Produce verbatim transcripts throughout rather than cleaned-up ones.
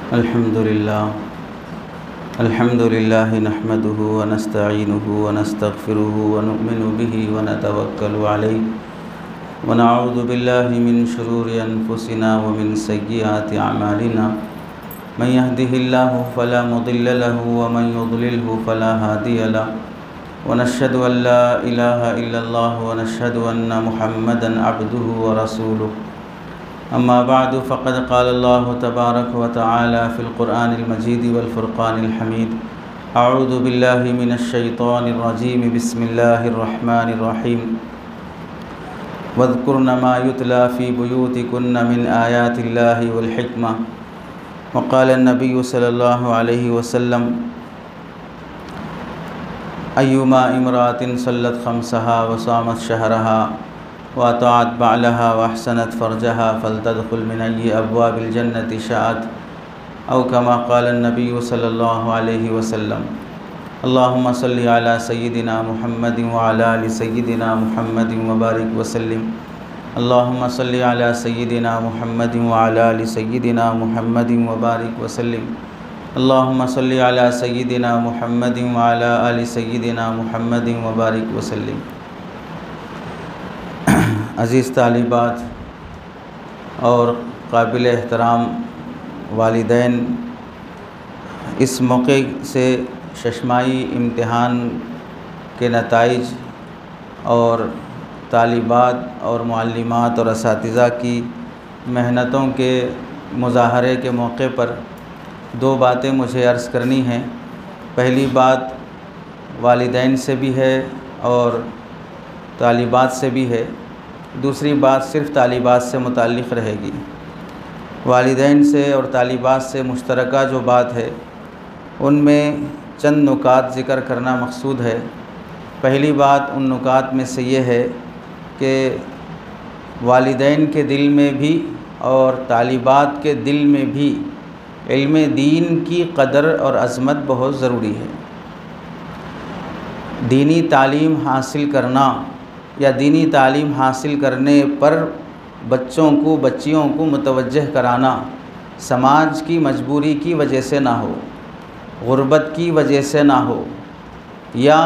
अल्हम्दुलिल्लाह अल्हम्दुलिल्लाह नहमदुहु व नस्तईनुहु व नस्तगफिरुहु व नु'मिनु बिही व नतवक्कलु अलैहि व नऊज़ु बिल्लाहि मिन शुरूरि अनफुसिना व मिन सय्यिआति अमालिना मन यहदिहिल्लाहु फला मुदिल्ल लहु व मन युद्लिलहु फला हादिय लहु व नशहदु अन ला इलाहा इल्लल्लाह व नशहदु अन्न मुहम्मदन अब्दुहु व रसूलुहु अम्मा बादु फ़क़द क़ाल अल्लाहु तबारक व तआला फ़िल क़ुरआनिल मजीद वल फ़ुरक़ानिल हमीद अऊज़ु बिल्लाहि मिनश शैतानिर रजीम बिस्मिल्लाहिर रहमानिर रहीम वज़्कुरन मा युतला फ़ी बुयूतिकुन्न मिन आयातिल्लाहि वल हिक्मा व क़ाल अन्नबिय्यु सल्लल्लाहु अलैहि वसल्लम अय्युमा इम्रातिन सल्लत ख़म्सहा व सामत शहरहा व अताअत बालहा व अहसनत फ़रजहा फ़लतदख़ुल मिन अय्यि अब्वाबिल जन्नति शाअत औ कमा क़ाल अन्नबिय्यु सल्लल्लाहु अलैहि वसल्लम अल्लाहुम्मा सल्लि अला सय्यिदिना मुहम्मदिन व अला आलि सय्यिदिना मुहम्मदिन व बारिक व सल्लिम अल्लाहुम्मा सल्लि अला सय्यिदिना मुहम्मदिन व अला आलि सय्यिदिना मुहम्मदिन व बारिक व सल्लिम अल्लाहुम्मा सल्लि अला सय्यिदिना मुहम्मदिन व अला आलि सय्यिदिना मुहम्मदिन व बारिक व सल्लिम। अज़ीज़ तालिबात और काबिल एहतराम वालिदैन, इस मौके से शशमाही इम्तिहान के नताइज और तालिबात और मुअल्लिमात और असातिज़ा की मेहनतों के मुज़ाहरे के मौके पर दो बातें मुझे अर्ज़ करनी हैं। पहली बात वालिदैन से भी है और तालिबात से भी है। दूसरी बात सिर्फ़ तालिबात से मुताल्लिक़ रहेगी। वालिदैन से और तालिबात से मुश्तरका जो बात है उनमें चंद नुकात ज़िक्र करना मक़सूद है। पहली बात उन नुकात में से ये है कि वालिदैन के दिल में भी और तालिबात के दिल में भी इल्म दीन की क़दर और अज़मत बहुत ज़रूरी है। दीनी तालीम हासिल करना या दीनी तालीम हासिल करने पर बच्चों को बच्चियों को मुतवज्जह कराना समाज की मजबूरी की वजह से ना हो, गुर्बत की वजह से ना हो, या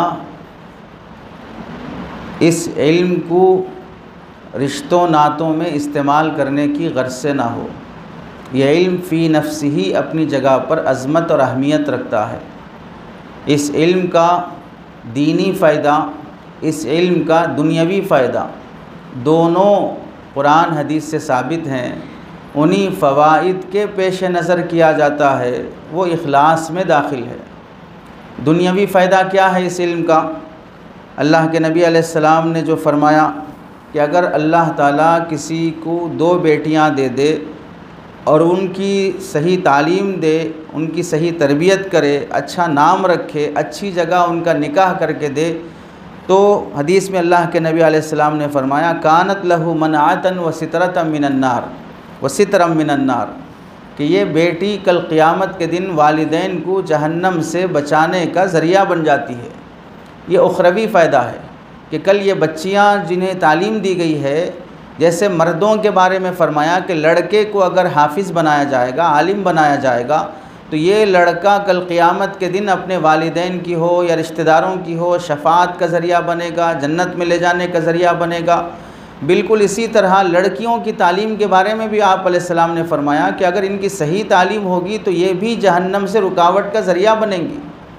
इस इल्म को रिश्तों नातों में इस्तेमाल करने की गर्ज से ना हो। यह इल्म फ़ी नफ्सिही अपनी जगह पर अज़मत और अहमियत रखता है। इस इल्म का दीनी फ़ायदा, इस इल्म का दुनियावी फ़ायदा दोनों कुरान हदीस से साबित हैं। उन्हीं फ़वाइद के पेश नज़र किया जाता है, वो इखलास में दाखिल है। दुनियावी फ़ायदा क्या है इस इल्म का? अल्लाह के नबी अलैहिस्सलाम ने जो फ़रमाया कि अगर अल्लाह ताला किसी को दो बेटियां दे दे और उनकी सही तालीम दे, उनकी सही तरबियत करे, अच्छा नाम रखे, अच्छी जगह उनका निकाह करके दे, तो हदीस में अल्लाह के नबी अलैहिस्सलाम ने फ़रमाया कानत लहु मनाअतन व सितरतम मिनन्नार व सितरम मिनन्नार, कि ये बेटी कल क़ियामत के दिन वालिदैन को जहन्नम से बचाने का ज़रिया बन जाती है। ये उखरवी फ़ायदा है कि कल ये बच्चियां जिन्हें तालीम दी गई है, जैसे मर्दों के बारे में फ़रमाया कि लड़के को अगर हाफिज़ बनाया जाएगा, आलिम बनाया जाएगा, तो ये लड़का कल क़ियामत के दिन अपने वालिदैन की हो या रिश्तेदारों की हो शफ़ाअत का ज़रिया बनेगा, जन्नत में ले जाने का ज़रिया बनेगा। बिल्कुल इसी तरह लड़कियों की तालीम के बारे में भी आप अलैहिस्सलाम ने फ़रमाया कि अगर इनकी सही तालीम होगी तो ये भी जहन्नम से रुकावट का ज़रिया बनेंगी।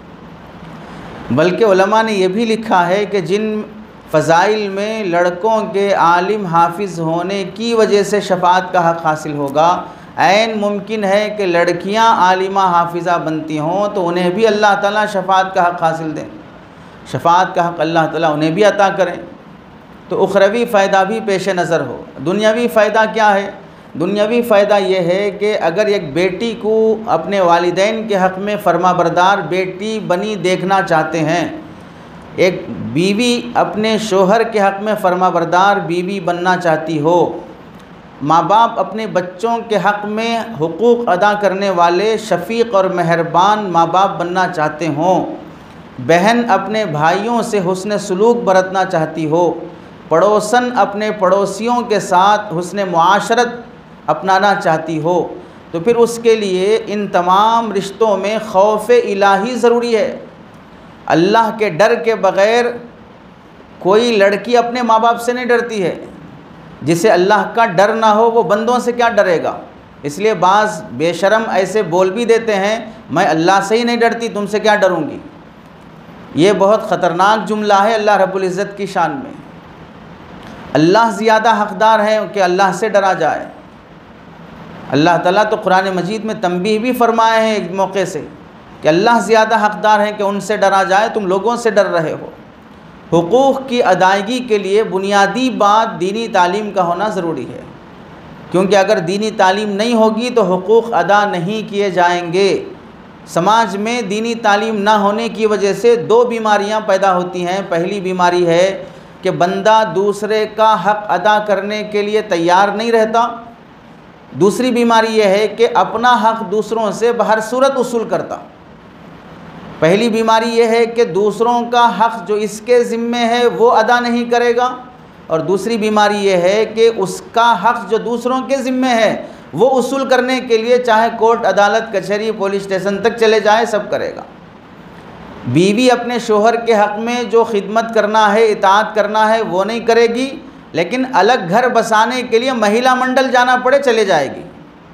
बल्कि उलमा ने यह भी लिखा है कि जिन फ़ज़ाइल में लड़कों के आलिम हाफिज़ होने की वजह से शफ़ाअत का हक़ हासिल होगा, ऐन मुमकिन है कि लड़कियां आलिमा हाफिज़ा बनती हों तो उन्हें भी अल्लाह ताला शफ़ाअत का हक़ हासिल दें, शफ़ाअत का हक़ अल्लाह ताला उन्हें भी अता करें। तो उखरवी फ़ायदा भी पेश नज़र हो। दुनियावी फ़ायदा क्या है? दुनियावी फ़ायदा ये है कि अगर एक बेटी को अपने वालिदैन के हक़ में फ़र्माबरदार बेटी बनी देखना चाहते हैं, एक बीवी अपने शोहर के हक़ में फ़र्माबरदार बीवी बनना चाहती हो, माँ बाप अपने बच्चों के हक़ में हुकूक़ अदा करने वाले शफ़ीक़ और मेहरबान माँ बाप बनना चाहते हों, बहन अपने भाइयों से हुस्न सलूक बरतना चाहती हो, पड़ोसन अपने पड़ोसियों के साथ हुस्न मुआशरत अपनाना चाहती हो, तो फिर उसके लिए इन तमाम रिश्तों में खौफ इलाही ज़रूरी है। अल्लाह के डर के बग़ैर कोई लड़की अपने माँ बाप से नहीं डरती है। जिसे अल्लाह का डर ना हो वो बंदों से क्या डरेगा। इसलिए बाज़ बेशरम ऐसे बोल भी देते हैं, मैं अल्लाह से ही नहीं डरती, तुमसे क्या डरूँगी। ये बहुत ख़तरनाक जुमला है अल्लाह रब्बुल इज़्ज़त की शान में। अल्लाह ज़्यादा हक़दार है कि अल्लाह से डरा जाए। अल्लाह ताला तो कुरान मजीद में तंबीह भी फरमाए हैं एक मौके से कि अल्लाह ज़्यादा हक़दार है कि उनसे डरा जाए, तुम लोगों से डर रहे हो। हुकूक़ की अदायगी के लिए बुनियादी बात दीनी तालीम का होना ज़रूरी है, क्योंकि अगर दीनी तालीम नहीं होगी तो हुकूक़ अदा नहीं किए जाएंगे। समाज में दीनी तालीम ना होने की वजह से दो बीमारियां पैदा होती हैं। पहली बीमारी है कि बंदा दूसरे का हक़ अदा करने के लिए तैयार नहीं रहता। दूसरी बीमारी यह है कि अपना हक़ दूसरों से बहर सूरत उसूल करता। पहली बीमारी यह है कि दूसरों का हक़ जो इसके ज़िम्मे है वो अदा नहीं करेगा, और दूसरी बीमारी यह है कि उसका हक़ जो दूसरों के ज़िम्मे है वो उसूल करने के लिए चाहे कोर्ट अदालत कचहरी पुलिस स्टेशन तक चले जाए, सब करेगा। बीवी अपने शोहर के हक़ में जो खिदमत करना है, इताअत करना है वो नहीं करेगी, लेकिन अलग घर बसाने के लिए महिला मंडल जाना पड़े चले जाएगी।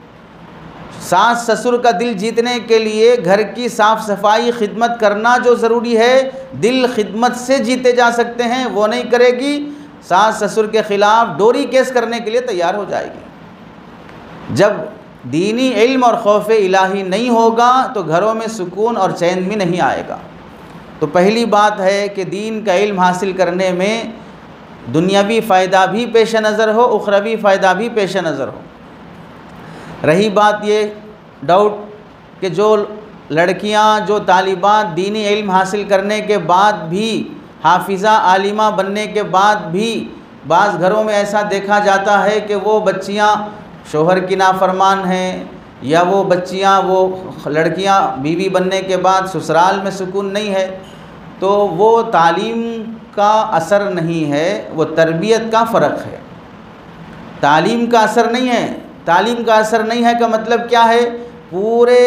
सास ससुर का दिल जीतने के लिए घर की साफ़ सफाई खिदमत करना जो ज़रूरी है, दिल खिदमत से जीते जा सकते हैं, वो नहीं करेगी। सास ससुर के ख़िलाफ़ डोरी केस करने के लिए तैयार हो जाएगी। जब दीनी इल्म और खौफ इलाही नहीं होगा तो घरों में सुकून और चैन भी नहीं आएगा। तो पहली बात है कि दीन का इल्म हासिल करने में दुनियावी फ़ायदा भी पेश नज़र हो, उखरवी फ़ायदा भी पेश नज़र हो। रही बात ये डाउट कि जो लड़कियां, जो तालिबात दीनी इल्म हासिल करने के बाद भी, हाफिज़ा आलिमा बनने के बाद भी बाज़ घरों में ऐसा देखा जाता है कि वो बच्चियां शोहर की नाफरमान हैं, या वो बच्चियां, वो लड़कियां बीवी बनने के बाद ससुराल में सुकून नहीं है, तो वो तालीम का असर नहीं है, वो तरबियत का फ़र्क है। तालीम का असर नहीं है। तालीम का असर नहीं है का मतलब क्या है? पूरे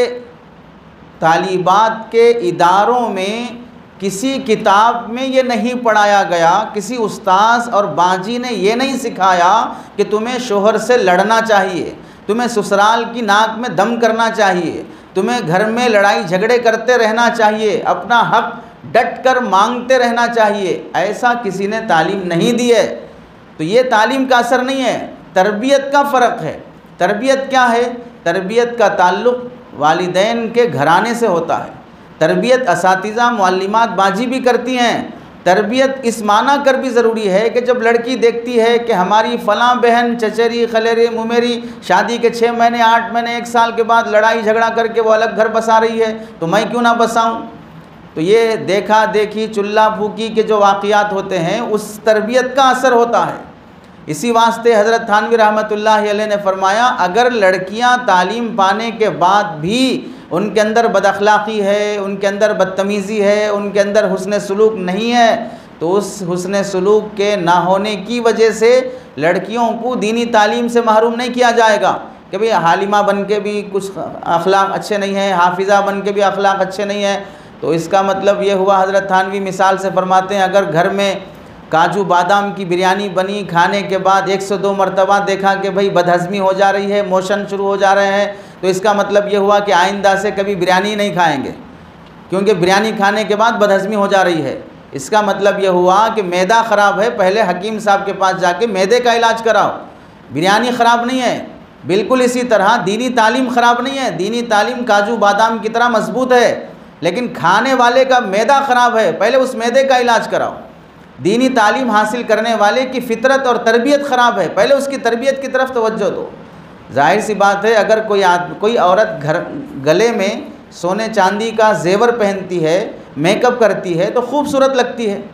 तालिबात के इदारों में किसी किताब में ये नहीं पढ़ाया गया, किसी उस्ताद और बाजी ने ये नहीं सिखाया कि तुम्हें शोहर से लड़ना चाहिए, तुम्हें ससुराल की नाक में दम करना चाहिए, तुम्हें घर में लड़ाई झगड़े करते रहना चाहिए, अपना हक डट कर मांगते रहना चाहिए। ऐसा किसी ने तालीम नहीं दी है। तो ये तालीम का असर नहीं है, तरबियत का फ़र्क है। तरबियत क्या है? तरबियत का ताल्लुक़ वालिदैन के घराने से होता है। तरबियत असातिज़ा मुअल्लिमात बाजी भी करती हैं। तरबियत इस माना कर भी ज़रूरी है कि जब लड़की देखती है कि हमारी फ़लाँ बहन चचेरी खलेरी मुमेरी शादी के छः महीने आठ महीने एक साल के बाद लड़ाई झगड़ा करके वो अलग घर बसा रही है, तो मैं क्यों ना बसाऊं। तो ये देखा देखी चुल्ला फूकी के जो वाक़ियात होते हैं उस तरबियत का असर होता है। इसी वास्ते हज़रत थानवी रहमतुल्लाह अलैह ने फरमाया, अगर लड़कियां तालीम पाने के बाद भी उनके अंदर बदअखलाक़ी है, उनके अंदर बदतमीज़ी है, उनके अंदर हुस्न सलूक नहीं है, तो उस हुस्न सलूक के ना होने की वजह से लड़कियों को दीनी तालीम से महरूम नहीं किया जाएगा कि भाई हालिमा बन के भी कुछ अखलाक अच्छे नहीं हैं, हाफिज़ा बन के भी अखलाक अच्छे नहीं हैं। तो इसका मतलब ये हुआ, हज़रत थानवी मिसाल से फरमाते हैं, अगर घर में काजू बादाम की बिरयानी बनी, खाने के बाद एक सौ दो मरतबा देखा कि भाई बदहज़मी हो जा रही है, मोशन शुरू हो जा रहे हैं, तो इसका मतलब ये हुआ कि आइंदा से कभी बिरयानी नहीं खाएंगे, क्योंकि बिरयानी खाने के बाद बदहज़मी हो जा रही है। इसका मतलब ये हुआ कि मैदा ख़राब है, पहले हकीम साहब के पास जाके मैदे का इलाज कराओ। बिरयानी ख़राब नहीं है। बिल्कुल इसी तरह दीनी तालीम ख़राब नहीं है। दीनी तालीम काजू बादाम की तरह मजबूत है, लेकिन खाने वाले का मैदा ख़राब है, पहले उस मैदे का इलाज कराओ। दीनी तालीम हासिल करने वाले की फ़ितरत और तरबियत ख़राब है, पहले उसकी तरबियत की तरफ तवज्जो दो। जाहिर सी बात है, अगर कोई आदमी कोई औरत घर गले में सोने चांदी का जेवर पहनती है, मेकअप करती है, तो खूबसूरत लगती है।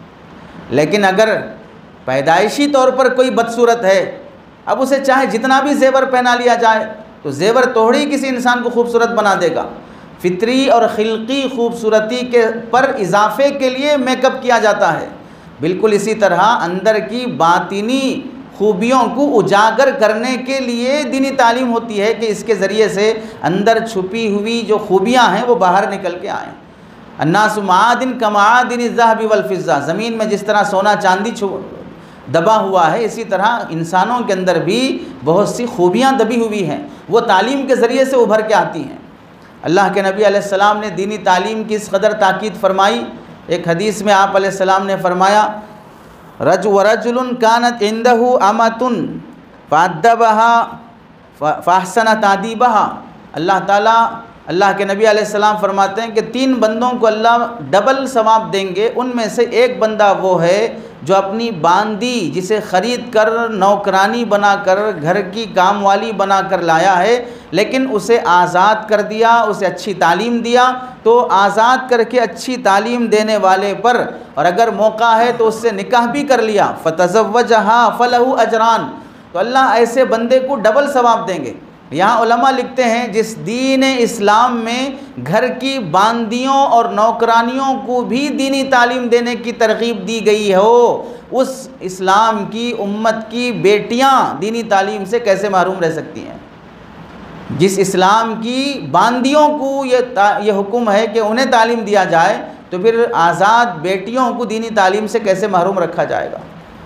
लेकिन अगर पैदाइशी तौर पर कोई बदसूरत है, अब उसे चाहे जितना भी जेवर पहना लिया जाए, तो जेवर तोड़ ही किसी इंसान को खूबसूरत बना देगा। फितरी और खिल्की खूबसूरती के पर इजाफे के लिए मेकअप किया जाता है। बिल्कुल इसी तरह अंदर की बातिनी खूबियों को उजागर करने के लिए दीनी तालीम होती है कि इसके ज़रिए से अंदर छुपी हुई जो खूबियाँ हैं वो बाहर निकल के आएँ। अन्नासु मादिन कमादिन ज़हबी वल फ़िज़्ज़ा, ज़मीन में जिस तरह सोना चांदी दबा हुआ है, इसी तरह इंसानों के अंदर भी बहुत सी खूबियाँ दबी हुई हैं, वो तालीम के ज़रिए से उभर के आती हैं। अल्लाह के नबी अलैहिस्सलाम ने दीनी तालीम की इस कदर ताकीद फरमाई। एक हदीस में आप अलैहिस्सलाम ने फरमाया, रज व रजुलन कानत इंदहु अमतुन फ़अद्दबहा फ़अहसन तादीबहा। अल्लाह ताला अल्लाह के नबी अलैहिस्सलाम फरमाते हैं कि तीन बंदों को अल्लाह डबल सवाब देंगे। उनमें से एक बंदा वो है जो अपनी बांदी जिसे ख़रीद कर नौकरानी बनाकर घर की काम वाली बनाकर लाया है, लेकिन उसे आज़ाद कर दिया, उसे अच्छी तालीम दिया। तो आज़ाद करके अच्छी तालीम देने वाले पर और अगर मौका है तो उससे निकाह भी कर लिया, फ़तज़व्वजहा फ़लहु अजरान, तो अल्लाह ऐसे बंदे को डबल सवाब देंगे। यहाँ उलमा लिखते हैं जिस दीन इस्लाम में घर की बांदियों और नौकरानियों को भी दीनी तालीम देने की तरगीब दी गई हो, उस इस्लाम की उम्मत की बेटियाँ दीनी तालीम से कैसे महरूम रह सकती हैं। जिस इस्लाम की बांदियों को ये ये हुक्म है कि उन्हें तालीम दिया जाए, तो फिर आज़ाद बेटियों को दीनी तालीम से कैसे महरूम रखा जाएगा।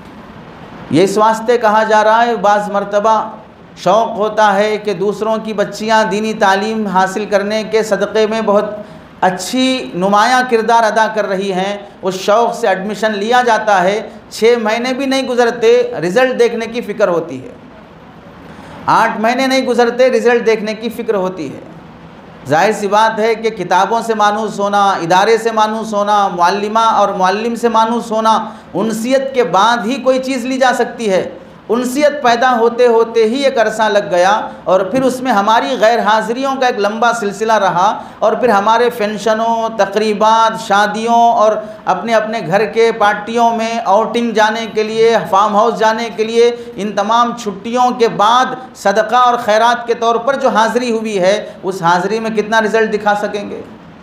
ये इस वास्ते कहा जा रहा है, बाज़ मरतबा शौक़ होता है कि दूसरों की बच्चियां दीनी तालीम हासिल करने के सदक़े में बहुत अच्छी नुमायाँ किरदार अदा कर रही हैं, उस शौक़ से एडमिशन लिया जाता है, छः महीने भी नहीं गुज़रते रिज़ल्ट देखने की फ़िक्र होती है, आठ महीने नहीं गुज़रते रिज़ल्ट देखने की फ़िक्र होती है। जाहिर सी बात है कि किताबों से मानूस होना, इदारे से मानूस होना, मुअल्लिमा और मुअल्लिम से मानूस होना, उनसियत के बाद ही कोई चीज़ ली जा सकती है। उनसियत पैदा होते होते ही एक अरसा लग गया और फिर उसमें हमारी गैर हाज़िरियों का एक लंबा सिलसिला रहा और फिर हमारे फंक्शनों, तकरीबात, शादियों और अपने अपने घर के पार्टियों में आउटिंग जाने के लिए, फार्म हाउस जाने के लिए, इन तमाम छुट्टियों के बाद सदका और खैरात के तौर पर जो हाज़िरी हुई है, उस हाज़िरी में कितना रिज़ल्ट दिखा सकेंगे।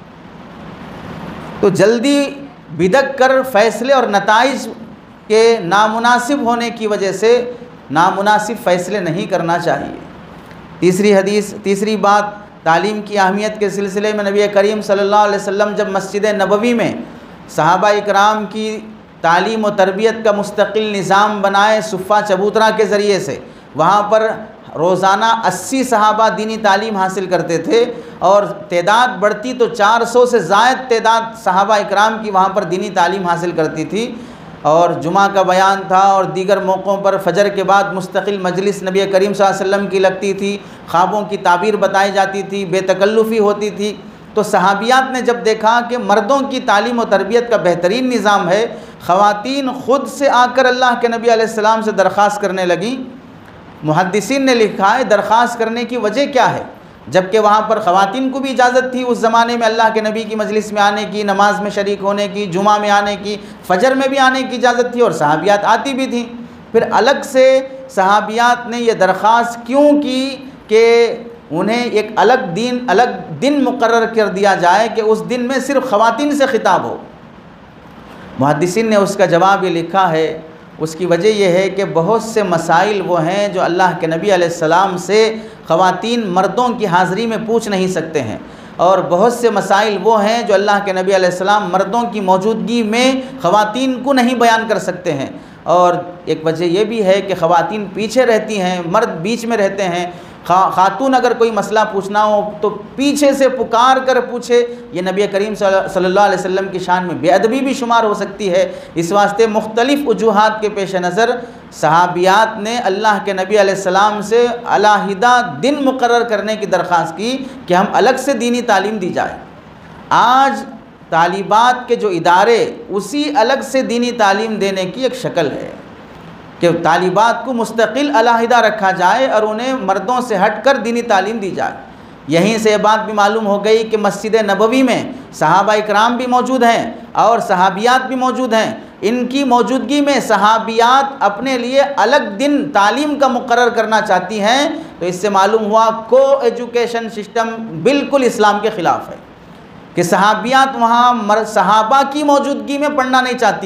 तो जल्दी बिदक कर फ़ैसले और नताइज के नामुनासिब होने की वजह से नामुनासिब फ़ैसले नहीं करना चाहिए। तीसरी हदीस तीसरी बात, तालीम की अहमियत के सिलसिले में नबी करीम सल्लल्लाहु अलैहि वसल्लम जब मस्जिद नबवी में सहाबा इकराम की तालीम व तरबियत का मुस्तकिल निज़ाम बनाए सुफ़ा चबूतरा के ज़रिए से, वहाँ पर रोज़ाना अस्सी सहाबा दीनी तालीम हासिल करते थे और तादाद बढ़ती तो चार सौ से ज़ायद तादाद सहाबा इकराम की वहाँ पर दीनी तालीम हासिल करती थी। और जुमा का बयान था और दीगर मौक़ों पर फ़जर के बाद मुस्तकिल मजलिस नबी करीम सल्लल्लाहु अलैहि वसल्लम की लगती थी, ख्वाबों की ताबीर बताई जाती थी, बेतकल्लुफ़ी होती थी। तो सहाबियात ने जब देखा कि मर्दों की तालीम और तरबियत का बेहतरीन निज़ाम है, ख़वातीन ख़ुद से आकर अल्लाह के नबी अलैहिस्सलाम से दरख्वास्त करने लगी। मुहद्दिसीन ने लिखा है दरख्वास्त करने की वजह क्या है, जबकि वहाँ पर ख़वातीन को भी इजाज़त थी उस ज़माने में अल्लाह के नबी की मजलिस में आने की, नमाज में शरीक होने की, जुमा में आने की, फ़जर में भी आने की इजाज़त थी और सहाबियात आती भी थी। फिर अलग से सहाबियात ने यह दरख्वास्त क्यों की कि उन्हें एक अलग दिन अलग दिन मुकर्रर कर दिया जाए कि उस दिन में सिर्फ़ ख़वातीन से ख़िताब हो। मुहद्दिसीन ने उसका जवाब ये लिखा है, उसकी वजह यह है कि बहुत से मसाइल वो हैं जो अल्लाह के नबी अलैहिस्सलाम से ख़वातीन मर्दों की हाज़िरी में पूछ नहीं सकते हैं, और बहुत से मसाइल वो हैं जो अल्लाह के नबी अलैहिस्सलाम मर्दों की मौजूदगी में ख़वातीन को नहीं बयान कर सकते हैं। और एक वजह यह भी है कि ख़वातीन पीछे रहती हैं, मर्द बीच में रहते हैं। खा खातून अगर कोई मसला पूछना हो तो पीछे से पुकार कर पूछे, ये नबी करीम सल्लल्लाहु अलैहि वसल्लम की शान में बेअदबी भी शुमार हो सकती है। इस वास्ते मुख्तलिफ़ वजूहात के पेश नज़र सहाबियात ने अल्लाह के नबी अलैहिस्सलाम से अलहदा दिन मुकर्रर करने की दरख्वास्त की कि हम अलग से दीनी तालीम दी जाए। आज तालिबात के जो इदारे उसी अलग से दीनी तालीम देने की एक शक्ल है कि तालिबात को मुस्तकिल अलहदा रखा जाए और उन्हें मर्दों से हट कर दीनी तालीम दी जाए। यहीं से ये बात भी मालूम हो गई कि मस्जिद नबवी में सहाबा इकराम भी मौजूद हैं और सहाबियात भी मौजूद हैं। इनकी मौजूदगी में सहाबियात अपने लिए अलग दिन तालीम का मुकर्रर करना चाहती हैं, तो इससे मालूम हुआ को एजुकेशन सिस्टम बिल्कुल इस्लाम के ख़िलाफ़ है कि सहाबियात वहाँ मर सहाबा की मौजूदगी में पढ़ना नहीं चाहती हैं,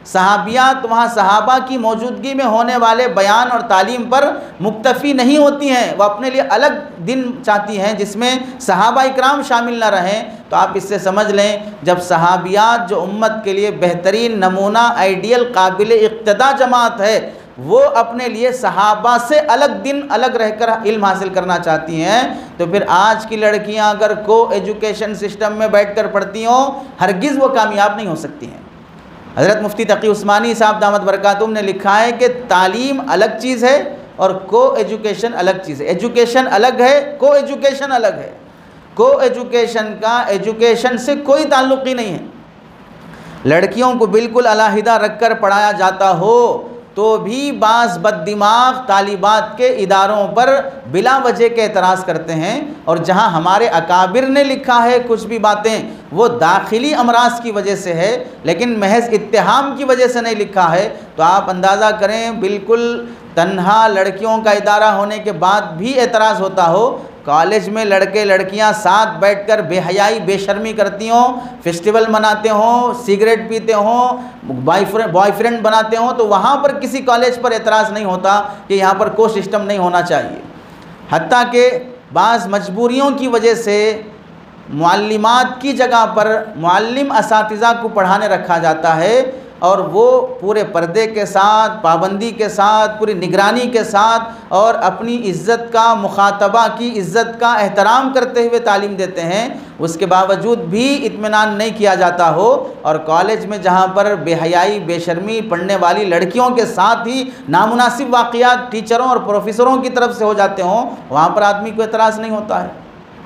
सहाबियात वहाँ सहाबा की मौजूदगी में होने वाले बयान और तालीम पर मुक्तफ़ी नहीं होती हैं, वो अपने लिए अलग दिन चाहती हैं जिसमें सहाबा इकराम शामिल ना रहें। तो आप इससे समझ लें, जब सहाबियात जो उम्मत के लिए बेहतरीन नमूना, आइडियल, काबिल इक्तदा जमात है, वो अपने लिए सहाबा से अलग दिन अलग रहकर इल्म हासिल करना चाहती हैं, तो फिर आज की लड़कियां अगर को एजुकेशन सिस्टम में बैठकर पढ़ती हों, हरगिज़ वो कामयाब नहीं हो सकती हैं। हज़रत मुफ्ती तकी उस्मानी साहब दामत बरकातुहुम ने लिखा है कि तालीम अलग चीज़ है और को एजुकेशन अलग चीज़ है। एजुकेशन अलग है, को एजुकेशन अलग है। को एजुकेशन का एजुकेशन से कोई ताल्लुक़ ही नहीं है। लड़कियों को बिल्कुल अलहदा रख कर पढ़ाया जाता हो तो भी बाज़ बददिमाग तालिबात के इदारों पर बिला वजह के एतराज़ करते हैं, और जहां हमारे अकाबिर ने लिखा है कुछ भी बातें वो दाखिली अमराज की वजह से है, लेकिन महज इत्तेहाम की वजह से नहीं लिखा है। तो आप अंदाज़ा करें, बिल्कुल तन्हा लड़कियों का इदारा होने के बाद भी एतराज़ होता हो, कॉलेज में लड़के लड़कियां साथ बैठकर बेहयाई बेशर्मी करती हों, फेस्टिवल मनाते हों, सिगरेट पीते हों, बॉयफ्रेंड बॉयफ्रेंड बनाते हों, तो वहाँ पर किसी कॉलेज पर एतराज़ नहीं होता कि यहाँ पर कोई सिस्टम नहीं होना चाहिए। हत्ता कि बाज़ मजबूरियों की वजह से मुअल्लिमात की जगह पर मुअल्लिम असातिज़ा को पढ़ाने रखा जाता है, और वो पूरे पर्दे के साथ, पाबंदी के साथ, पूरी निगरानी के साथ और अपनी इज़्ज़त का, मुखातबा की इज़्ज़त का एहतराम करते हुए तालीम देते हैं। उसके बावजूद भी इत्मीनान नहीं किया जाता हो, और कॉलेज में जहाँ पर बेहयाई बेशर्मी पढ़ने वाली लड़कियों के साथ ही नामुनासिब वाक़ियात टीचरों और प्रोफेसरों की तरफ से हो जाते हों, वहाँ पर आदमी को एतराज़ नहीं होता है।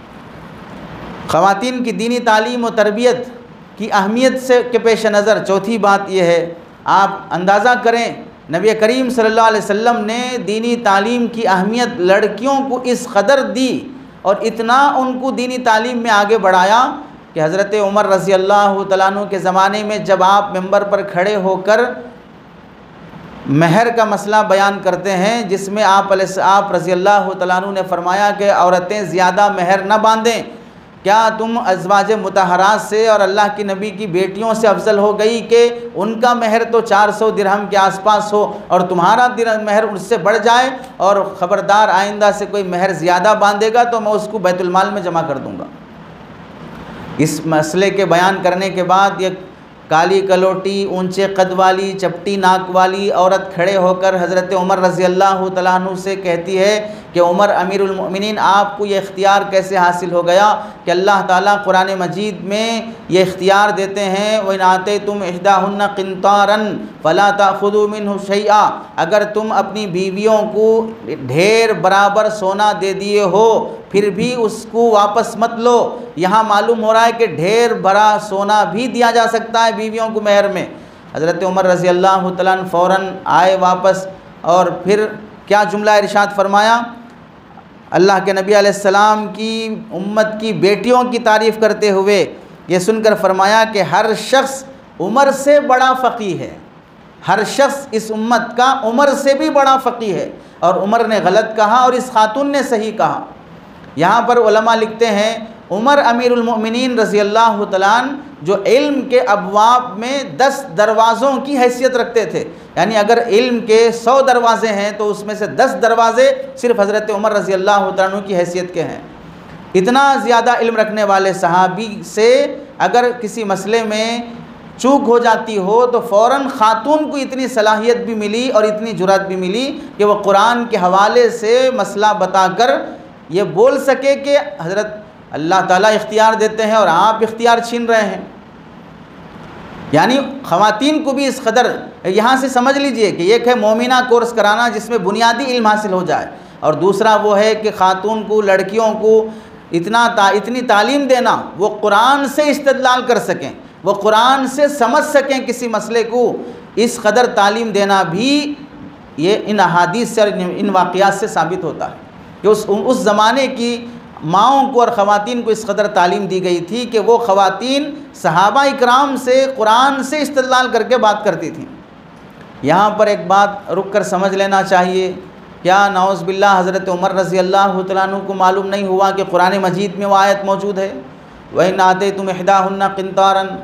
ख़वातीन की दीनी तालीम और तरबियत की अहमियत से के पेश नज़र चौथी बात यह है, आप अंदाज़ा करें नबी करीम सल्लल्लाहु अलैहि वसल्लम ने दीनी तालीम की अहमियत लड़कियों को इस कदर दी और इतना उनको दीनी तालीम में आगे बढ़ाया कि हज़रत उमर रज़ी अल्लाह तआला अन्हु के ज़माने में जब आप मिंबर पर खड़े होकर महर का मसला बयान करते हैं, जिसमें आप आप रज़ी अल्लाह तआला अन्हु ने फरमाया कि औरतें ज़्यादा महर न बांधें, क्या तुम अज़वाज मुतहरात से और अल्लाह की नबी की बेटियों से अफजल हो गई कि उनका महर तो चार सौ दिरहम के आसपास हो और तुम्हारा महर उससे बढ़ जाए, और ख़बरदार आइंदा से कोई महर ज़्यादा बांधेगा तो मैं उसको बैतुल माल में जमा कर दूँगा। इस मसले के बयान करने के बाद ये काली कलोटी, ऊंचे कद वाली, चपटी नाक वाली औरत खड़े होकर हज़रत उमर रज़ी अल्लाह तआला अन्हु से कहती है कि उमर अमीरुल मोमिनीन, आपको ये इख्तियार कैसे हासिल हो गया कि अल्लाह ताला कुरान मजीद में ये इख्तियार देते हैं, व इन आते तुम इहदाहुन्ना क़िंतारन फ़ला ताख़ुदू मिन्हु शैआ, अगर तुम अपनी बीवियों को ढेर बराबर सोना दे दिए हो फिर भी उसको वापस मत लो। यहाँ मालूम हो रहा है कि ढेर भरा सोना भी दिया जा सकता है बीवियों को महर में। हज़रत उमर रज़ी अल्लाह तआला अन्हु फ़ौरन आए वापस, और फिर क्या जुमला इरशाद फरमाया, अल्लाह के नबी अलैहिस्सलाम की उम्मत की बेटियों की तारीफ़ करते हुए ये सुनकर फरमाया कि हर शख्स उमर से बड़ा फ़क़ीह है, हर शख्स इस उम्मत का उमर से भी बड़ा फ़क़ीह है। और उमर ने गलत कहा और इस खातून ने सही कहा। यहाँ पर उलमा लिखते हैं उमर अमीरुल मोमिनीन रज़ी अल्लाह तआला अन्हु जो इल्म के अबवाब में दस दरवाज़ों की हैसियत रखते थे, यानी अगर इल्म के सौ दरवाज़े हैं तो उसमें से दस दरवाज़े सिर्फ़ हज़रत उमर रज़ी अल्लाह तआला अन्हु की हैसियत के हैं। इतना ज़्यादा इल्म रखने वाले सहाबी से अगर किसी मसले में चूक हो जाती हो तो फ़ौरन ख़ातून को इतनी सलाहियत भी मिली और इतनी जुरात भी मिली कि वह कुरान के हवाले से मसला बताकर ये बोल सके कि हज़रत अल्लाह ताला इख्तियार देते हैं और आप इख्तियार छीन रहे हैं। यानी ख़वातीन को भी इस कदर, यहाँ से समझ लीजिए कि एक है मोमिना कोर्स कराना जिसमें बुनियादी इल्म हासिल हो जाए, और दूसरा वो है कि ख़ातून को, लड़कियों को इतना ता, इतनी तालीम देना वो कुरान से इस्तिदलाल कर सकें, वो कुरान से समझ सकें किसी मसले को। इस कदर तालीम देना भी ये इन अहादीस से और इन वाक़यात से साबित होता है कि उस उस ज़माने की माओं को और ख़वातीन को इस कदर तालीम दी गई थी कि वो ख़वातीन सहाबा इकराम से कुरान से इस्तिदलाल करके बात करती थीं। यहाँ पर एक बात रुक कर समझ लेना चाहिए, क्या नौज़ बिल्लाह हज़रत उमर रज़ी अल्लाह तआला अन्हु को मालूम नहीं हुआ कि कुरान मजीद में वो आयत मौजूद है, वही नाते तुम इहदाहुन्ना क़िंतारन,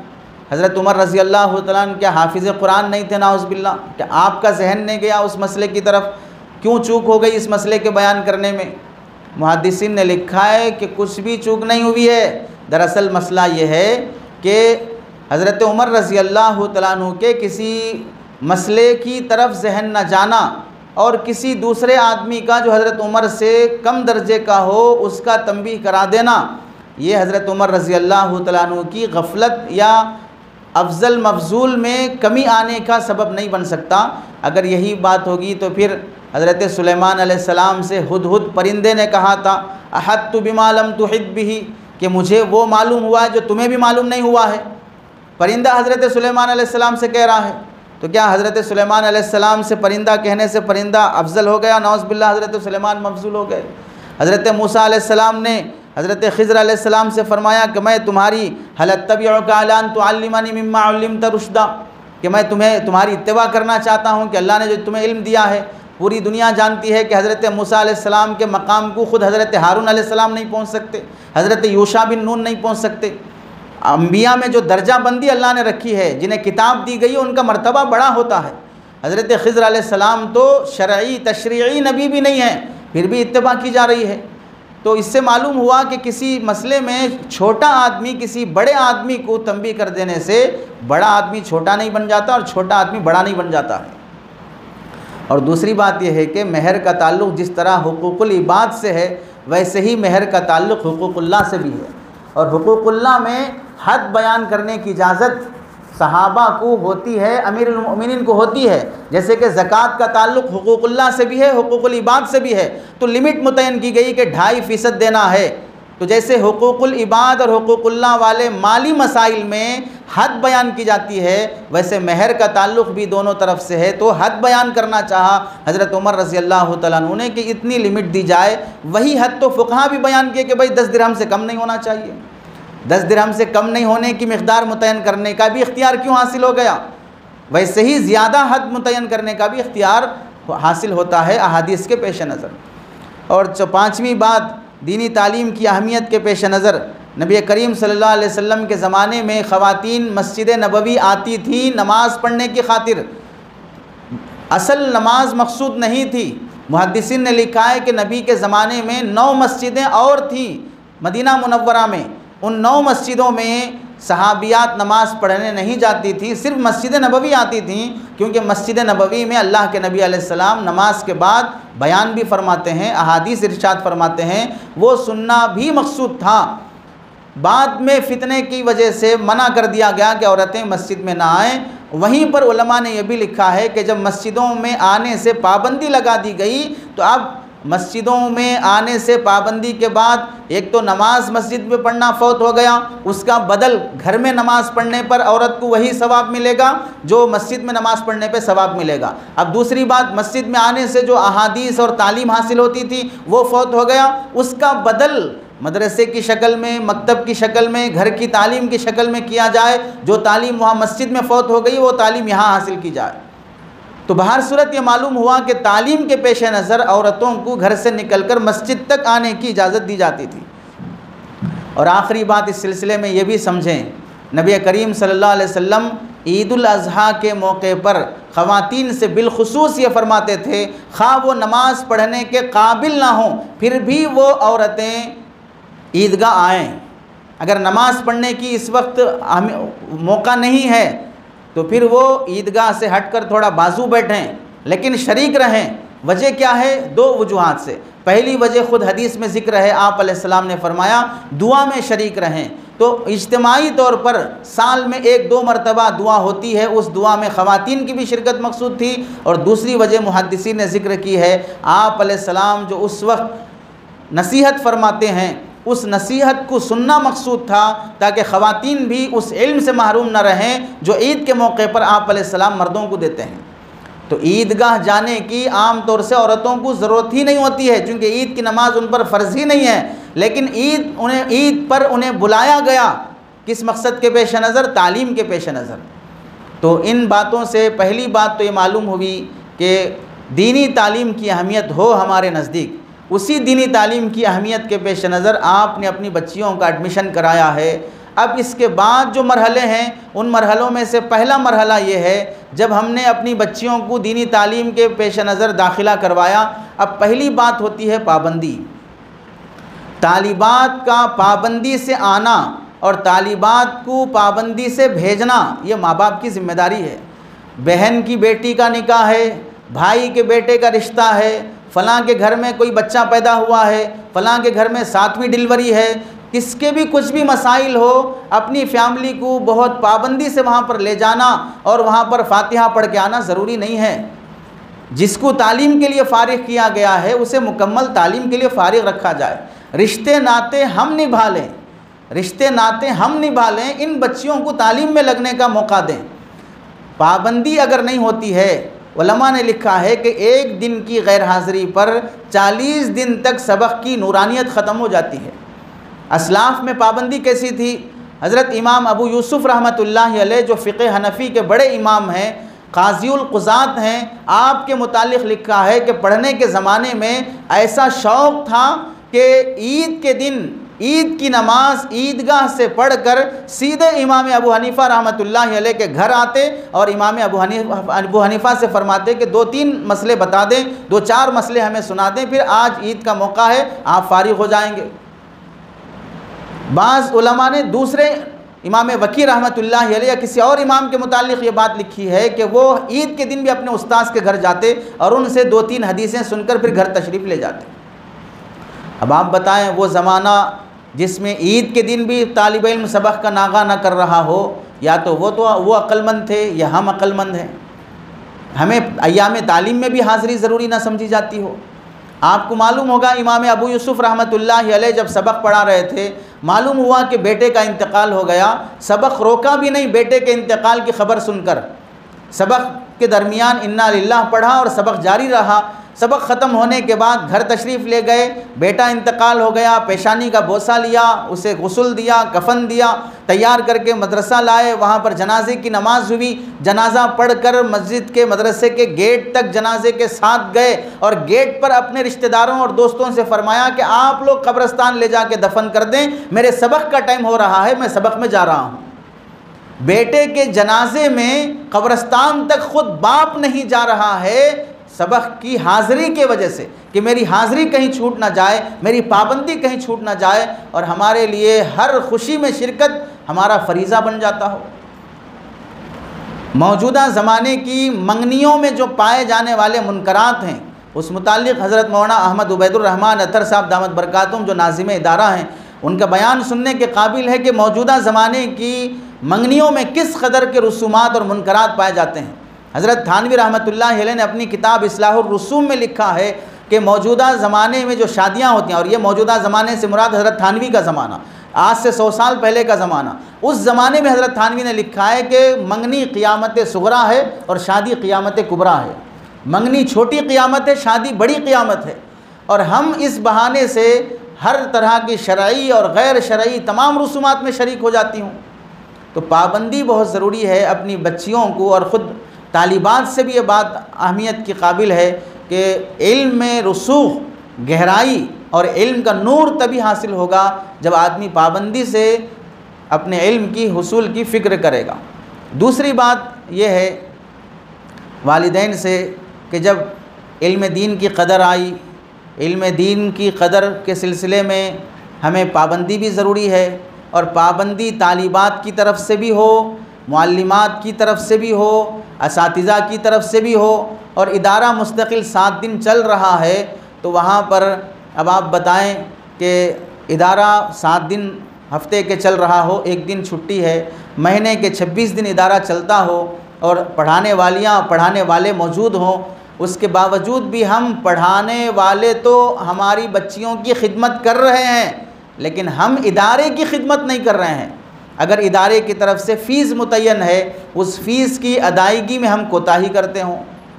हज़रत उमर रज़ी अल्लाह तआला अन्हु क्या हाफिज़ कुरान नहीं थे नाउज़ुबिल्लाह? क्या आपका जहन नहीं गया उस मसले की तरफ? क्यों चूक हो गई इस मसले के बयान करने में? मुहद्दिसीन ने लिखा है कि कुछ भी चूक नहीं हुई है। दरअसल मसला ये है कि हज़रत उमर रज़ी अल्लाह तआला अन्हु के किसी मसले की तरफ जहन न जाना और किसी दूसरे आदमी का जो हज़रत उमर से कम दर्जे का हो उसका तंबीह करा देना, ये हज़रत उमर रज़ी अल्लाह तआला अन्हु की गफलत या अफजल मफजूल में कमी आने का सबब नहीं बन सकता। अगर यही बात होगी तो फिर हज़रत सुलेमान अलैहिस्सलाम से हुदहुद परिंदे ने कहा था, अहत्तु बिमा लम तुहित बिही, कि मुझे वो मालूम हुआ है जो तुम्हें भी मालूम नहीं हुआ है। परिंदा हज़रत सुलेमान अलैहिस्सलाम से कह रहा है, तो क्या हज़रत सुलेमान अलैहिस्सलाम से परिंदा कहने से परिंदा अफजल हो गया? नौज़ बिल्लाह, हज़रत सुलेमान मफजूल हो गए। हज़रत मूसा अलैहिस्सलाम ने हज़रत ख़िज़्र अलैहिस्सलाम से फ़रमाया कि मैं तुम्हारी हल अत्तबिउका अला अन तुअल्लिमनी मिम्मा उल्लिमत रुश्दा, कि मैं तुम्हें तुम्हारी इत्तिबा करना चाहता हूँ कि अल्लाह ने जो तुम्हें इल्म दिया है। पूरी दुनिया जानती है कि हज़रत मूसा अलैहिस्सलाम के मकाम को ख़ुद हज़रत हारून अलैहिस्सलाम नहीं पहुँच सकते, हज़रत यूशा बिन नून नहीं पहुँच सकते। अम्बिया में जो दर्जा बंदी अल्लाह ने रखी है, जिन्हें किताब दी गई है, उनका मर्तबा बड़ा होता है। हज़रत ख़िज़्र अलैहिस्सलाम तो शरई तशरीई नबी भी नहीं है, फिर भी इत्तिबा की जा रही है। तो इससे मालूम हुआ कि किसी मसले में छोटा आदमी किसी बड़े आदमी को तंबीह कर देने से बड़ा आदमी छोटा नहीं बन जाता और छोटा आदमी बड़ा नहीं बन जाता है। और दूसरी बात यह है कि महर का ताल्लुक़ जिस तरह हुकूकुल इबाद से है, वैसे ही महर का ताल्लुक़ हुकूकुल्लाह से भी है। और हुकूकुल्लाह में हद बयान करने की इजाज़त सहाबा को होती है, अमीरुल मोमिनीन को होती है। जैसे कि ज़कात का ताल्लुक़ हुकूकुल्लाह से भी है, हुकूकुल इबाद से भी है, तो लिमिट मुतय्यन की गई कि ढाई फ़ीसद देना है। तो जैसे हुकूकुल इबाद और हुकूकुल्लाह वाले माली मसाइल में हद बयान की जाती है, वैसे महर का ताल्लुक़ भी दोनों तरफ से है। तो हद बयान करना चाहा हज़रत उमर रज़ी अल्लाह तआला अन्हु ने कि इतनी लिमिट दी जाए। वही हद तो फ़ुक़हा भी बयान किए कि भाई दस दिरहम से कम नहीं होना चाहिए। दस दिरहम से कम नहीं होने की मिक़दार मुतय्यन करने का भी इख्तियार क्यों हासिल हो गया? वैसे ही ज़्यादा हद मुतय्यन करने का भी इख्तियार हासिल होता है अहादीस के पेश नज़र। और जो पाँचवीं बात, दीनी तालीम की अहमियत के पेश नज़र नबी करीम सल्लल्लाहु अलैहि वसल्लम के ज़माने में ख़वातीन मस्जिद नबवी आती थी नमाज़ पढ़ने की खातिर, असल नमाज मकसूद नहीं थी। मुहद्दिसीन ने लिखा है कि नबी के ज़माने में नौ मस्जिदें और थीं मदीना मुनव्वरा में। उन नौ मस्जिदों में सहाबियात नमाज़ पढ़ने नहीं जाती थी, सिर्फ मस्जिद नबवी आती थी, क्योंकि मस्जिद नबवी में अल्लाह के नबी अलैहिस्सलाम नमाज के बाद बयान भी फरमाते हैं, अहादीस इरशाद फरमाते हैं, वो सुनना भी मकसूद था। बाद में फितने की वजह से मना कर दिया गया कि औरतें मस्जिद में ना आएँ। वहीं पर उलमा ने यह भी लिखा है कि जब मस्जिदों में आने से पाबंदी लगा दी गई, तो अब मस्जिदों में आने से पाबंदी के बाद एक तो नमाज मस्जिद में पढ़ना फ़ौत हो गया, उसका बदल घर में नमाज़ पढ़ने पर औरत को वही सवाब मिलेगा जो मस्जिद में नमाज़ पढ़ने पे सवाब मिलेगा। अब दूसरी बात, मस्जिद में आने से जो अहादीस और तालीम हासिल होती थी वो फ़ौत हो गया, उसका बदल मदरसे की शक्ल में, मकतब की शक्ल में, घर की तालीम की शक्ल में किया जाए। जो तालीम वहाँ मस्जिद में फ़ौत हो गई वो तालीम यहाँ हासिल की जाए। तो बहर सूरत ये मालूम हुआ कि तालीम के पेश नज़र औरतों को घर से निकलकर मस्जिद तक आने की इजाज़त दी जाती थी। और आखिरी बात इस सिलसिले में ये भी समझें, नबी करीम सल्लल्लाहु अलैहि वसल्लम ईद उल अज़हा के मौके पर ख़वातीन से बिलखुसूस ये फरमाते थे, खा वो नमाज़ पढ़ने के काबिल ना हों फिर भी वो औरतें ईदगाह आएँ। अगर नमाज़ पढ़ने की इस वक्त मौका नहीं है तो फिर वो ईदगाह से हटकर थोड़ा बाजू बैठें, लेकिन शरीक रहें। वजह क्या है? दो वजूहात से। पहली वजह ख़ुद हदीस में ज़िक्र है, आप अलैहिस्सलाम ने फरमाया दुआ में शरीक रहें। तो इज्तिमाई तौर पर साल में एक दो मरतबा दुआ होती है, उस दुआ में ख़वातीन की भी शिरकत मकसूद थी। और दूसरी वजह मुहद्दिसीन ने ज़िक्र की है, आप अलैहिस्सलाम जो उस वक्त नसीहत फरमाते हैं उस नसीहत को सुनना मकसूद था, ताकि ख़वातीन भी उस इल्म से महरूम न रहें जो ईद के मौके पर आप अलैहिस्सलाम मर्दों को देते हैं। तो ईदगाह जाने की आम तौर से औरतों को ज़रूरत ही नहीं होती है, क्योंकि ईद की नमाज़ उन पर फ़र्ज़ ही नहीं है। लेकिन ईद उन्हें ईद पर उन्हें बुलाया गया किस मकसद के पेश नज़र? तालीम के पेश नज़र। तो इन बातों से पहली बात तो ये मालूम हुई कि दीनी तालीम की अहमियत हो हमारे नज़दीक। उसी दीनी तालीम की अहमियत के पेश नज़र आपने अपनी बच्चियों का एडमिशन कराया है, अब इसके बाद जो मरहले हैं, उन मरहलों में से पहला मरहला ये है जब हमने अपनी बच्चियों को दीनी तालीम के पेश नज़र दाखिला करवाया। अब पहली बात होती है पाबंदी। तालिबात का पाबंदी से आना और तालिबात को पाबंदी से भेजना, ये माँ बाप की ज़िम्मेदारी है। बहन की बेटी का निकाह है, भाई के बेटे का रिश्ता है, फ़लाँ के घर में कोई बच्चा पैदा हुआ है, फ़लाँ के घर में सातवीं डिलीवरी है, किसके भी कुछ भी मसाइल हो, अपनी फैमिली को बहुत पाबंदी से वहाँ पर ले जाना और वहाँ पर फातिहा पढ़ के आना ज़रूरी नहीं है। जिसको तालीम के लिए फ़ारिग किया गया है उसे मुकम्मल तालीम के लिए फ़ारिग रखा जाए। रिश्ते नाते हम निभा लें, रिश्ते नाते हम निभा लें, इन बच्चियों को तालीम में लगने का मौका दें। पाबंदी अगर नहीं होती है, उलमा ने लिखा है कि एक दिन की गैर हाज़िरी पर चालीस दिन तक सबक की नूरानियत ख़त्म हो जाती है। असलाफ़ में पाबंदी कैसी थी? हज़रत इमाम अबू यूसुफ़ रहमतुल्लाह अलैह जो फ़िक़्ह हनफ़ी के बड़े इमाम हैं, क़ाज़ीउल क़ुज़ात हैं, आपके मुतालिक़ लिखा है कि पढ़ने के ज़माने में ऐसा शौक़ था कि ईद के दिन ईद की नमाज ईदगाह से पढ़कर सीधे इमाम अबू हनीफ़ा रहमतुल्लाह अलैह के घर आते और इमाम अबू हनीफ़ा अबू हनीफ़ा से फरमाते कि दो तीन मसले बता दें, दो चार मसले हमें सुना दें, फिर आज ईद का मौका है, आप फारिग हो जाएंगे। बाज़ उलमा ने दूसरे इमाम वकी रहमतुल्लाह अलैह या किसी और इमाम के मुतालिक़ ये बात लिखी है कि वो ईद के दिन भी अपने उस्ताद के घर जाते और उनसे दो तीन हदीसें सुनकर फिर घर तशरीफ़ ले जाते। अब आप बताएं, वो ज़माना जिसमें ईद के दिन भी तालिब इल्म सबक का नागा ना कर रहा हो, या तो वो तो वो अक्लमंद थे या हम अक्लमंद हैं। हमें अय्याम तालीम में भी हाज़िरी ज़रूरी ना समझी जाती हो। आपको मालूम होगा इमाम अबू यूसुफ़ रहमतुल्लाह अलैह जब सबक पढ़ा रहे थे, मालूम हुआ कि बेटे का इंतकाल हो गया। सबक रोका भी नहीं, बेटे के इंतकाल की ख़बर सुनकर सबक के दरमियान इन्ना लिल्लाह पढ़ा और सबक जारी रहा। सबक ख़त्म होने के बाद घर तशरीफ़ ले गए, बेटा इंतकाल हो गया, पेशानी का बोसा लिया, उसे गुस्ल दिया, कफ़न दिया, तैयार करके मदरसा लाए, वहाँ पर जनाजे की नमाज़ हुई। जनाजा पढ़कर मस्जिद के मदरसे के गेट तक जनाजे के साथ गए और गेट पर अपने रिश्तेदारों और दोस्तों से फ़रमाया कि आप लोग कब्रस्तान ले जाके दफन कर दें, मेरे सबक का टाइम हो रहा है, मैं सबक में जा रहा हूँ। बेटे के जनाजे में कब्रस्तान तक ख़ुद बाप नहीं जा रहा है सबक की हाज़िरी के वजह से कि मेरी हाज़िरी कहीं छूट ना जाए, मेरी पाबंदी कहीं छूट ना जाए, और हमारे लिए हर खुशी में शिरकत हमारा फ़रीज़ा बन जाता हो। मौजूदा ज़माने की मंगनियों में जो पाए जाने वाले मुनकरात हैं, उस मुतालिक़ हज़रत मौलाना अहमद उबैदुर रहमान अतर साहब दामत बरकातुम जो नाज़िम इदारा हैं, उनका बयान सुनने के काबिल है कि मौजूदा ज़माने की मंगनियों में किस कदर के रसूमात और मुनकरात पाए जाते हैं। हज़रत थानवी रहमतुल्लाह अलैह ने अपनी किताब इस्लाहुर रसूम में लिखा है कि मौजूदा ज़माने में जो शादियाँ होती हैं, और ये मौजूदा ज़माने से मुराद हज़रत थानवी का ज़माना, आज से सौ साल पहले का ज़माना, उस ज़माने में हज़रत थानवी ने लिखा है कि मंगनी क़ियामत सुग़रा है और शादी क़ियामत कुबरा है। मंगनी छोटी क़ियामत है, शादी बड़ी क़ियामत है। और हम इस बहाने से हर तरह की शरई और गैर शरई तमाम रसूमात में शरीक हो जाती हूँ। तो पाबंदी बहुत ज़रूरी है अपनी बच्चियों को, और ख़ुद तालिबात से भी ये बात अहमियत की काबिल है कि इल्म में रसूख, गहराई और इल्म का नूर तभी हासिल होगा जब आदमी पाबंदी से अपने इल्म की हुसूल की फ़िक्र करेगा। दूसरी बात यह है वालिदैन से कि जब इल्म दीन की क़दर आई, इल्म दीन की क़दर के सिलसिले में हमें पाबंदी भी ज़रूरी है, और पाबंदी तालिबात की तरफ से भी हो, मुअल्लिमात की तरफ से भी हो, असातिज़ा की तरफ से भी हो, और इदारा मुस्तकिल सात दिन चल रहा है तो वहाँ पर अब आप बताएं कि इदारा सात दिन हफ्ते के चल रहा हो, एक दिन छुट्टी है, महीने के छब्बीस दिन इदारा चलता हो और पढ़ाने वालियाँ पढ़ाने वाले मौजूद हों, उसके बावजूद भी हम पढ़ाने वाले तो हमारी बच्चियों की खिदमत कर रहे हैं, लेकिन हम इदारे की खिदमत नहीं कर रहे हैं। अगर इदारे की तरफ से फ़ीस मुतय्यन है, उस फ़ीस की अदायगी में हम कोताही करते हों,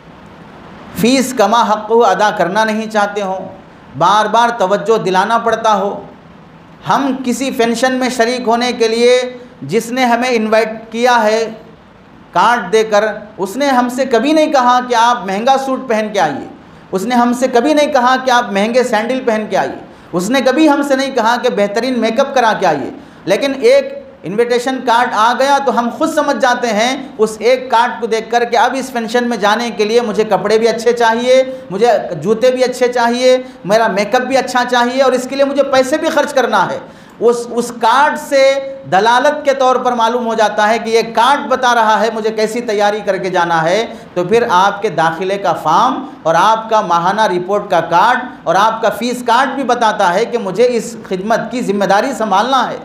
फ़ीस कमा हक़ अदा करना नहीं चाहते हों, बार बार तवज्जो दिलाना पड़ता हो, हम किसी फंक्शन में शरीक होने के लिए जिसने हमें इनवाइट किया है कार्ड देकर, उसने हमसे कभी नहीं कहा कि आप महंगा सूट पहन के आइए, उसने हमसे कभी नहीं कहा कि आप महंगे सैंडल पहन के आइए, उसने कभी हमसे नहीं कहा कि बेहतरीन मेकअप करा के आइए, लेकिन एक इनविटेशन कार्ड आ गया तो हम खुद समझ जाते हैं उस एक कार्ड को देख कर कि अब इस फंक्शन में जाने के लिए मुझे कपड़े भी अच्छे चाहिए, मुझे जूते भी अच्छे चाहिए, मेरा मेकअप भी अच्छा चाहिए और इसके लिए मुझे पैसे भी खर्च करना है। उस उस कार्ड से दलालत के तौर पर मालूम हो जाता है कि ये कार्ड बता रहा है मुझे कैसी तैयारी करके जाना है। तो फिर आपके दाखिले का फॉर्म और आपका माहाना रिपोर्ट का कार्ड और आपका फ़ीस कार्ड भी बताता है कि मुझे इस खिदमत की ज़िम्मेदारी संभालना है।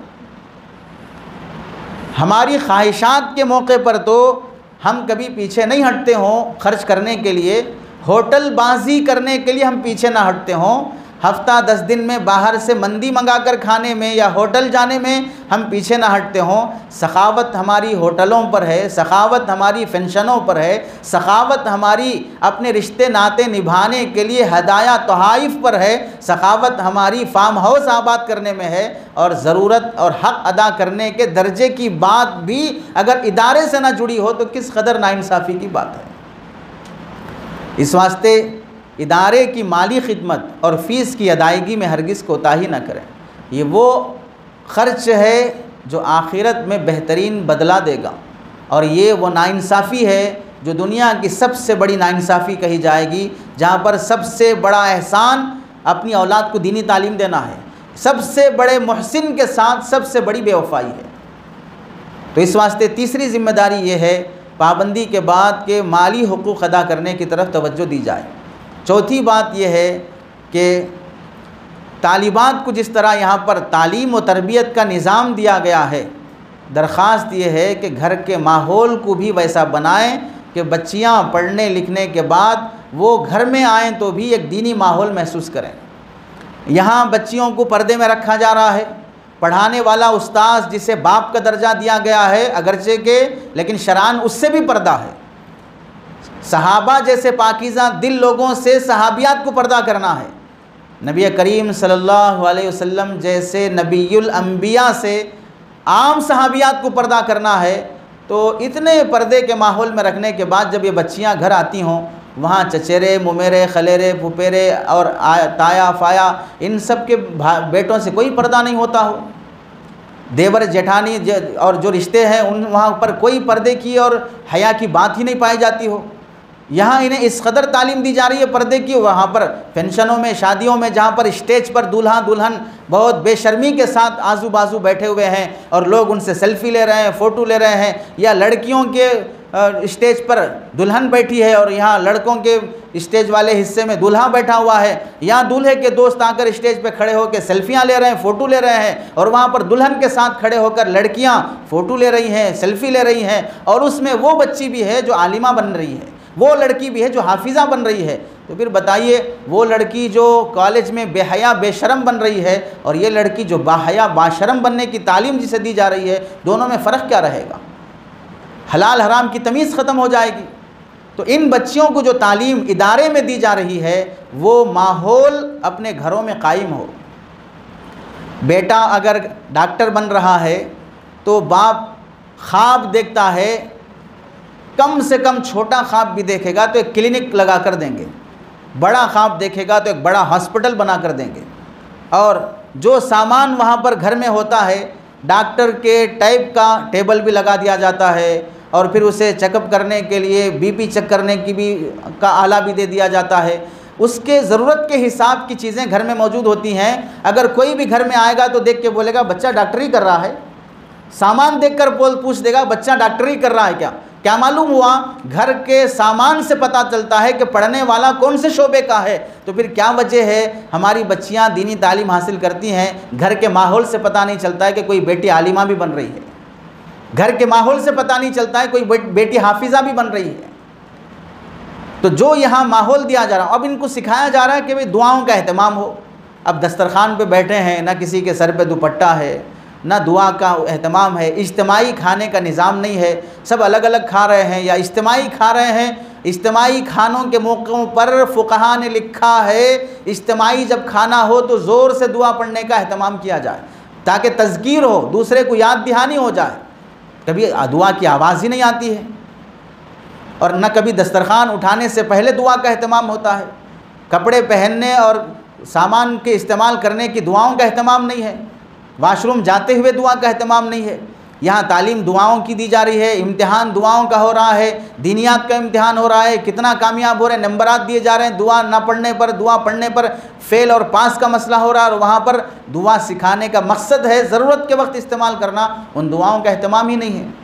हमारी ख्वाहिशात के मौके पर तो हम कभी पीछे नहीं हटते हों खर्च करने के लिए, होटल बाजी करने के लिए हम पीछे ना हटते हों, हफ्ता दस दिन में बाहर से मंदी मंगाकर खाने में या होटल जाने में हम पीछे ना हटते हों। सखावत हमारी होटलों पर है, सखावत हमारी फंक्शनों पर है, सखावत हमारी अपने रिश्ते नाते निभाने के लिए हदाया तोहाइफ पर है, सखावत हमारी फार्म हाउस आबाद करने में है। और ज़रूरत और हक़ अदा करने के दर्जे की बात भी अगर इदारे से ना जुड़ी हो तो किस कदर नाइंसाफ़ी की बात है। इस वास्ते इदारे की माली खिदमत और फ़ीस की अदायगी में हरगिज़ कोताही न करें। ये वो ख़र्च है जो आखिरत में बेहतरीन बदला देगा, और ये वो नाइंसाफ़ी है जो दुनिया की सबसे बड़ी नाइंसाफ़ी कही जाएगी, जहाँ पर सबसे बड़ा एहसान अपनी औलाद को दीनी तालीम देना है, सबसे बड़े मुहसिन के साथ सबसे बड़ी बेवफाई है। तो इस वास्ते तीसरी ज़िम्मेदारी ये है पाबंदी के बाद के माली हुकूक़ अदा करने की तरफ तवज्जो दी जाए। चौथी बात यह है कि तालिबात को जिस तरह यहाँ पर तालीम और तरबियत का निज़ाम दिया गया है, दरख्वास्त ये है कि घर के माहौल को भी वैसा बनाएं कि बच्चियाँ पढ़ने लिखने के बाद वो घर में आएँ तो भी एक दीनी माहौल महसूस करें। यहाँ बच्चियों को पर्दे में रखा जा रहा है, पढ़ाने वाला उस्ताद जिसे बाप का दर्जा दिया गया है अगरचे के, लेकिन शरान उससे भी पर्दा है। सहाबा जैसे पाकीज़ा दिल लोगों से सहाबियात को पर्दा करना है। नबी करीम सल्लल्लाहु अलैहि वसल्लम जैसे नबीयुल अंबिया से आम सहाबियात को पर्दा करना है। तो इतने पर्दे के माहौल में रखने के बाद जब ये बच्चियां घर आती हों, वहाँ चचेरे मुमेरे खलेरे फुपेरे और ताया फाया इन सब के बेटों से कोई पर्दा नहीं होता हो, देवर जेठानी और जो रिश्ते हैं उन वहाँ पर कोई पर्दे की और हया की बात ही नहीं पाई जाती हो। यहाँ इन्हें इस कदर तालीम दी जा रही है पर्दे की। वहाँ पर फंक्शनों में, शादियों में, जहाँ पर स्टेज पर दूल्हा दुल्हन बहुत बेशर्मी के साथ आजू बाजू बैठे हुए हैं और लोग उनसे सेल्फ़ी ले रहे हैं, फ़ोटो ले रहे हैं, या लड़कियों के स्टेज पर दुल्हन बैठी है और यहाँ लड़कों के स्टेज वाले हिस्से में दूल्हा बैठा हुआ है, यहाँ दूल्हे के दोस्त आकर स्टेज पे खड़े होकर सेल्फियाँ ले रहे हैं, फ़ोटो ले रहे हैं, और वहाँ पर दुल्हन के साथ खड़े होकर लड़कियाँ फ़ोटो ले रही हैं, सेल्फ़ी ले रही हैं, और उसमें वो बच्ची भी है जो आलिमा बन रही है, वो लड़की भी है जो हाफिज़ा बन रही है। तो फिर बताइए, वो लड़की जो कॉलेज में बेहया बेशरम बन रही है और ये लड़की जो बाहया बाशरम बनने की तालीम जिसे दी जा रही है, दोनों में फ़र्क क्या रहेगा? हलाल हराम की तमीज़ ख़त्म हो जाएगी। तो इन बच्चियों को जो तालीम इदारे में दी जा रही है वो माहौल अपने घरों में कायम हो। बेटा अगर डॉक्टर बन रहा है तो बाप ख्वाब देखता है, कम से कम छोटा ख्वाब भी देखेगा तो एक क्लिनिक लगा कर देंगे, बड़ा ख्वाब देखेगा तो एक बड़ा हॉस्पिटल बना कर देंगे, और जो सामान वहाँ पर घर में होता है डॉक्टर के टाइप का टेबल भी लगा दिया जाता है, और फिर उसे चेकअप करने के लिए बीपी चेक करने की भी का आला भी दे दिया जाता है। उसके ज़रूरत के हिसाब की चीज़ें घर में मौजूद होती हैं। अगर कोई भी घर में आएगा तो देख के बोलेगा बच्चा डॉक्टरी कर रहा है, सामान देखकर बोल पूछ देगा बच्चा डॉक्टरी कर रहा है क्या? क्या मालूम हुआ? घर के सामान से पता चलता है कि पढ़ने वाला कौन से शोबे का है। तो फिर क्या वजह है हमारी बच्चियां दीनी तालीम हासिल करती हैं, घर के माहौल से पता नहीं चलता है कि कोई बेटी आलिमा भी बन रही है, घर के माहौल से पता नहीं चलता है कोई बेटी हाफिज़ा भी बन रही है। तो जो यहाँ माहौल दिया जा रहा है, अब इनको सिखाया जा रहा है कि भाई दुआओं का एहतमाम हो। अब दस्तरखान पे बैठे हैं, ना किसी के सर पे दुपट्टा है, ना दुआ का एहतमाम है, इज्तिमाई खाने का निज़ाम नहीं है, सब अलग अलग खा रहे हैं या इज्तिमाई खा रहे हैं। इज्तिमाई खानों के मौक़ों पर फ़ुक़हा ने लिखा है इज्तिमाई जब खाना हो तो ज़ोर से दुआ पढ़ने का एहतमाम किया जाए ताकि तज़कीर हो, दूसरे को याद दहानी हो जाए। कभी दुआ की आवाज़ ही नहीं आती है, और न कभी दस्तरखान उठाने से पहले दुआ का एहतमाम होता है, कपड़े पहनने और सामान के इस्तेमाल करने की दुआओं का एहतमाम नहीं है, वाशरूम जाते हुए दुआ का एहतमाम नहीं है। यहाँ तालीम दुआओं की दी जा रही है, इम्तिहान दुआओं का हो रहा है, दीनियात का इम्तिहान हो रहा है, कितना कामयाब हो रहे हैं, नंबरात दिए जा रहे हैं, दुआ ना पढ़ने पर, दुआ पढ़ने पर फेल और पास का मसला हो रहा है, और वहाँ पर दुआ सिखाने का मकसद है ज़रूरत के वक्त इस्तेमाल करना, उन दुआओं का अहतमाम ही नहीं है।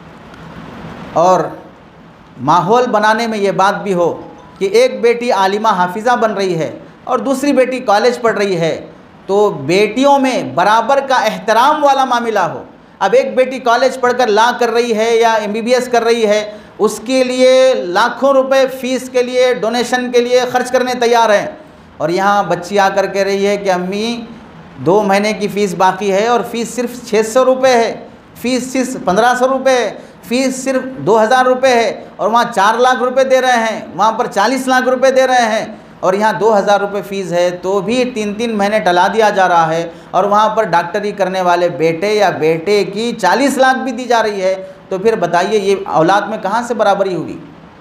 और माहौल बनाने में ये बात भी हो कि एक बेटी आलिमा हाफिज़ा बन रही है और दूसरी बेटी कॉलेज पढ़ रही है, तो बेटियों में बराबर का एहतराम वाला मामला हो। अब एक बेटी कॉलेज पढ़कर ला कर रही है या एमबीबीएस कर रही है, उसके लिए लाखों रुपए फ़ीस के लिए, डोनेशन के लिए ख़र्च करने तैयार हैं, और यहाँ बच्ची आकर कह रही है कि अम्मी दो महीने की फ़ीस बाकी है और फ़ीस सिर्फ छः सौ रुपये है, फ़ीस सिर्फ पंद्रह सौ रुपये है, फ़ीस सिर्फ दो हज़ार रुपये है, और वहाँ चार लाख रुपए दे रहे हैं, वहाँ पर चालीस लाख रुपए दे रहे हैं, और यहाँ दो हज़ार रुपये फ़ीस है, तो भी तीन तीन महीने टला दिया जा रहा है, और वहाँ पर डॉक्टरी करने वाले बेटे या बेटे की चालीस लाख भी दी जा रही है। तो फिर बताइए ये औलाद में कहाँ से बराबरी होगी?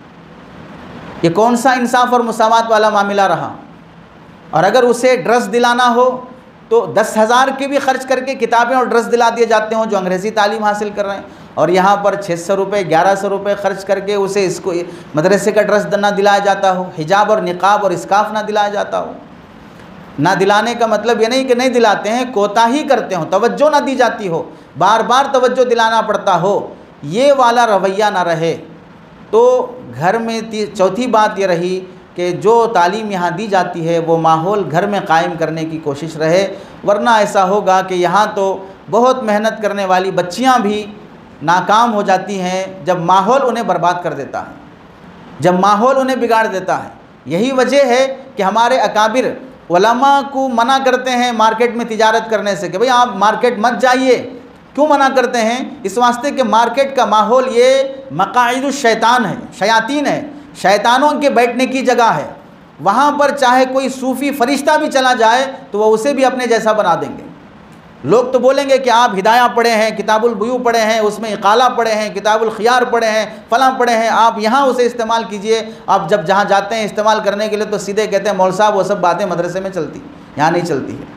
ये कौन सा इंसाफ और मुसावात वाला मामला रहा? और अगर उसे ड्रेस दिलाना हो तो दस हज़ार के भी खर्च करके किताबें और ड्रेस दिला दिए जाते हों जो अंग्रेज़ी तालीम हासिल कर रहे हैं, और यहाँ पर छः सौ रुपये ग्यारह सौ रुपये खर्च करके उसे इसको मदरसे का ड्रेस ना दिलाया जाता हो, हिजाब और निकाब और इस्काफ़ ना दिलाया जाता हो। ना दिलाने का मतलब ये नहीं कि नहीं दिलाते हैं, कोताही करते हो, तवज्जो ना दी जाती हो, बार बार तवज्जो दिलाना पड़ता हो, ये वाला रवैया ना रहे। तो घर में चौथी बात ये रही कि जो तालीम यहाँ दी जाती है वो माहौल घर में कायम करने की कोशिश रहे, वरना ऐसा होगा कि यहाँ तो बहुत मेहनत करने वाली बच्चियाँ भी नाकाम हो जाती हैं जब माहौल उन्हें बर्बाद कर देता है, जब माहौल उन्हें बिगाड़ देता है। यही वजह है कि हमारे अकाबिर उलमा को मना करते हैं मार्केट में तिजारत करने से कि भाई आप मार्केट मत जाइए। क्यों मना करते हैं? इस वास्ते कि मार्केट का माहौल ये मकाइदुश शैतान है, शयातीन है, शैतानों के बैठने की जगह है। वहाँ पर चाहे कोई सूफ़ी फरिश्ता भी चला जाए तो वह उसे भी अपने जैसा बना देंगे। लोग तो बोलेंगे कि आप हिदाया पढ़े हैं, किताबुल बुयू पढ़े हैं, उसमें इकाला पढ़े हैं, किताबुल खियार पढ़े हैं, फलां पढ़े हैं, आप यहाँ उसे इस्तेमाल कीजिए। आप जब जहाँ जाते हैं इस्तेमाल करने के लिए तो सीधे कहते हैं मौल साहब वो सब बातें मदरसे में चलती, यहाँ नहीं चलती है।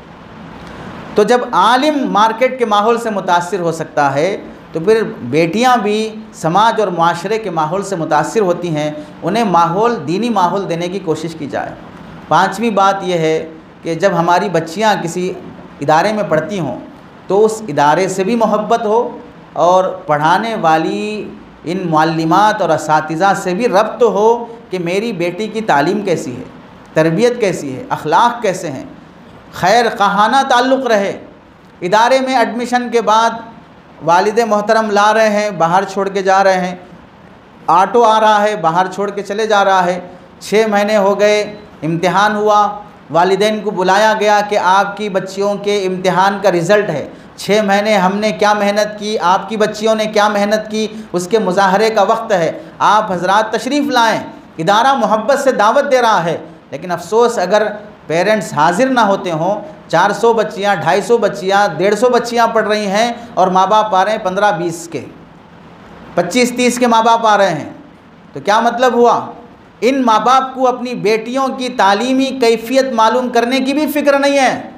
तो जब आलिम मार्केट के माहौल से मुतासिर हो सकता है तो फिर बेटियां भी समाज और माशरे के माहौल से मुतासिर होती हैं, उन्हें माहौल, दीनी माहौल देने की कोशिश की जाए। पांचवी बात यह है कि जब हमारी बच्चियां किसी इदारे में पढ़ती हों तो उस इदारे से भी मोहब्बत हो और पढ़ाने वाली इन मुअल्लिमात और असातिज़ा से भी रब्त हो कि मेरी बेटी की तालीम कैसी है, तरबियत कैसी है, अखलाक कैसे हैं, खैर ख़ाना ताल्लुक़ रहे। इदारे में एडमिशन के बाद वालिद मोहतरम ला रहे हैं, बाहर छोड़ के जा रहे हैं, ऑटो आ रहा है, बाहर छोड़ के चले जा रहा है। छः महीने हो गए, इम्तिहान हुआ, वालिदैन को बुलाया गया कि आपकी बच्चियों के इम्तिहान का रिज़ल्ट है, छः महीने हमने क्या मेहनत की, आपकी बच्चियों ने क्या मेहनत की, उसके मुज़ाहरे का वक्त है, आप हजरात तशरीफ़ लाएँ। इदारा मोहब्बत से दावत दे रहा है, लेकिन अफसोस अगर पेरेंट्स हाजिर ना होते हों, चार सौ बच्चियाँ, ढाई सौ बच्चियाँ, डेढ़ सौ बच्चियाँ पढ़ रही हैं और माँ बाप आ रहे हैं पंद्रह बीस के, पच्चीस तीस के माँ बाप आ रहे हैं, तो क्या मतलब हुआ? इन माँ बाप को अपनी बेटियों की तालीमी कैफियत मालूम करने की भी फ़िक्र नहीं है,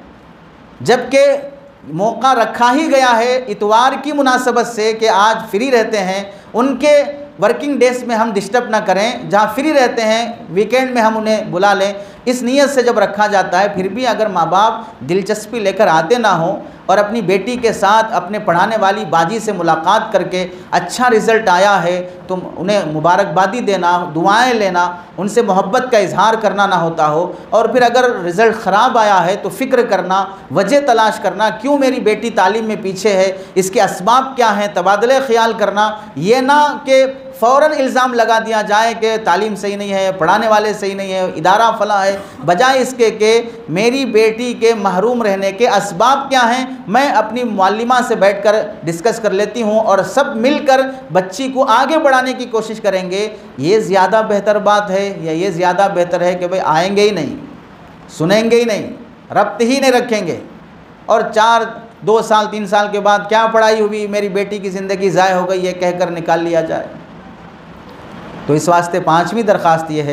जबकि मौका रखा ही गया है इतवार की मुनासबत से कि आज फ्री रहते हैं, उनके वर्किंग डेज में हम डिस्टर्ब ना करें, जहाँ फ्री रहते हैं वीकेंड में हम उन्हें बुला लें। इस नीयत से जब रखा जाता है, फिर भी अगर माँ बाप दिलचस्पी लेकर आते ना हों और अपनी बेटी के साथ अपने पढ़ाने वाली बाजी से मुलाकात करके अच्छा रिज़ल्ट आया है तो उन्हें मुबारकबादी देना, दुआएं लेना, उनसे मोहब्बत का इजहार करना ना होता हो, और फिर अगर रिज़ल्ट ख़राब आया है तो फ़िक्र करना, वजह तलाश करना, क्यों मेरी बेटी तालीम में पीछे है, इसके असबाब क्या हैं, तबादले ख्याल करना, ये ना कि फ़ौरन इल्ज़ाम लगा दिया जाए कि तालीम सही नहीं है, पढ़ाने वाले सही नहीं है, इदारा फला है, बजाय इसके कि मेरी बेटी के महरूम रहने के असबाब क्या हैं, मैं अपनी मुअल्लिमा से बैठकर डिस्कस कर लेती हूँ और सब मिलकर बच्ची को आगे बढ़ाने की कोशिश करेंगे। ये ज़्यादा बेहतर बात है या ये ज़्यादा बेहतर है कि भाई आएंगे ही नहीं, सुनेंगे ही नहीं, रब्त ही नहीं रखेंगे और चार दो साल तीन साल के बाद क्या पढ़ाई हुई, मेरी बेटी की ज़िंदगी ज़ाय हो गई, ये कहकर निकाल लिया जाए। तो इस वास्ते पाँचवीं दरख्वास्त ये है,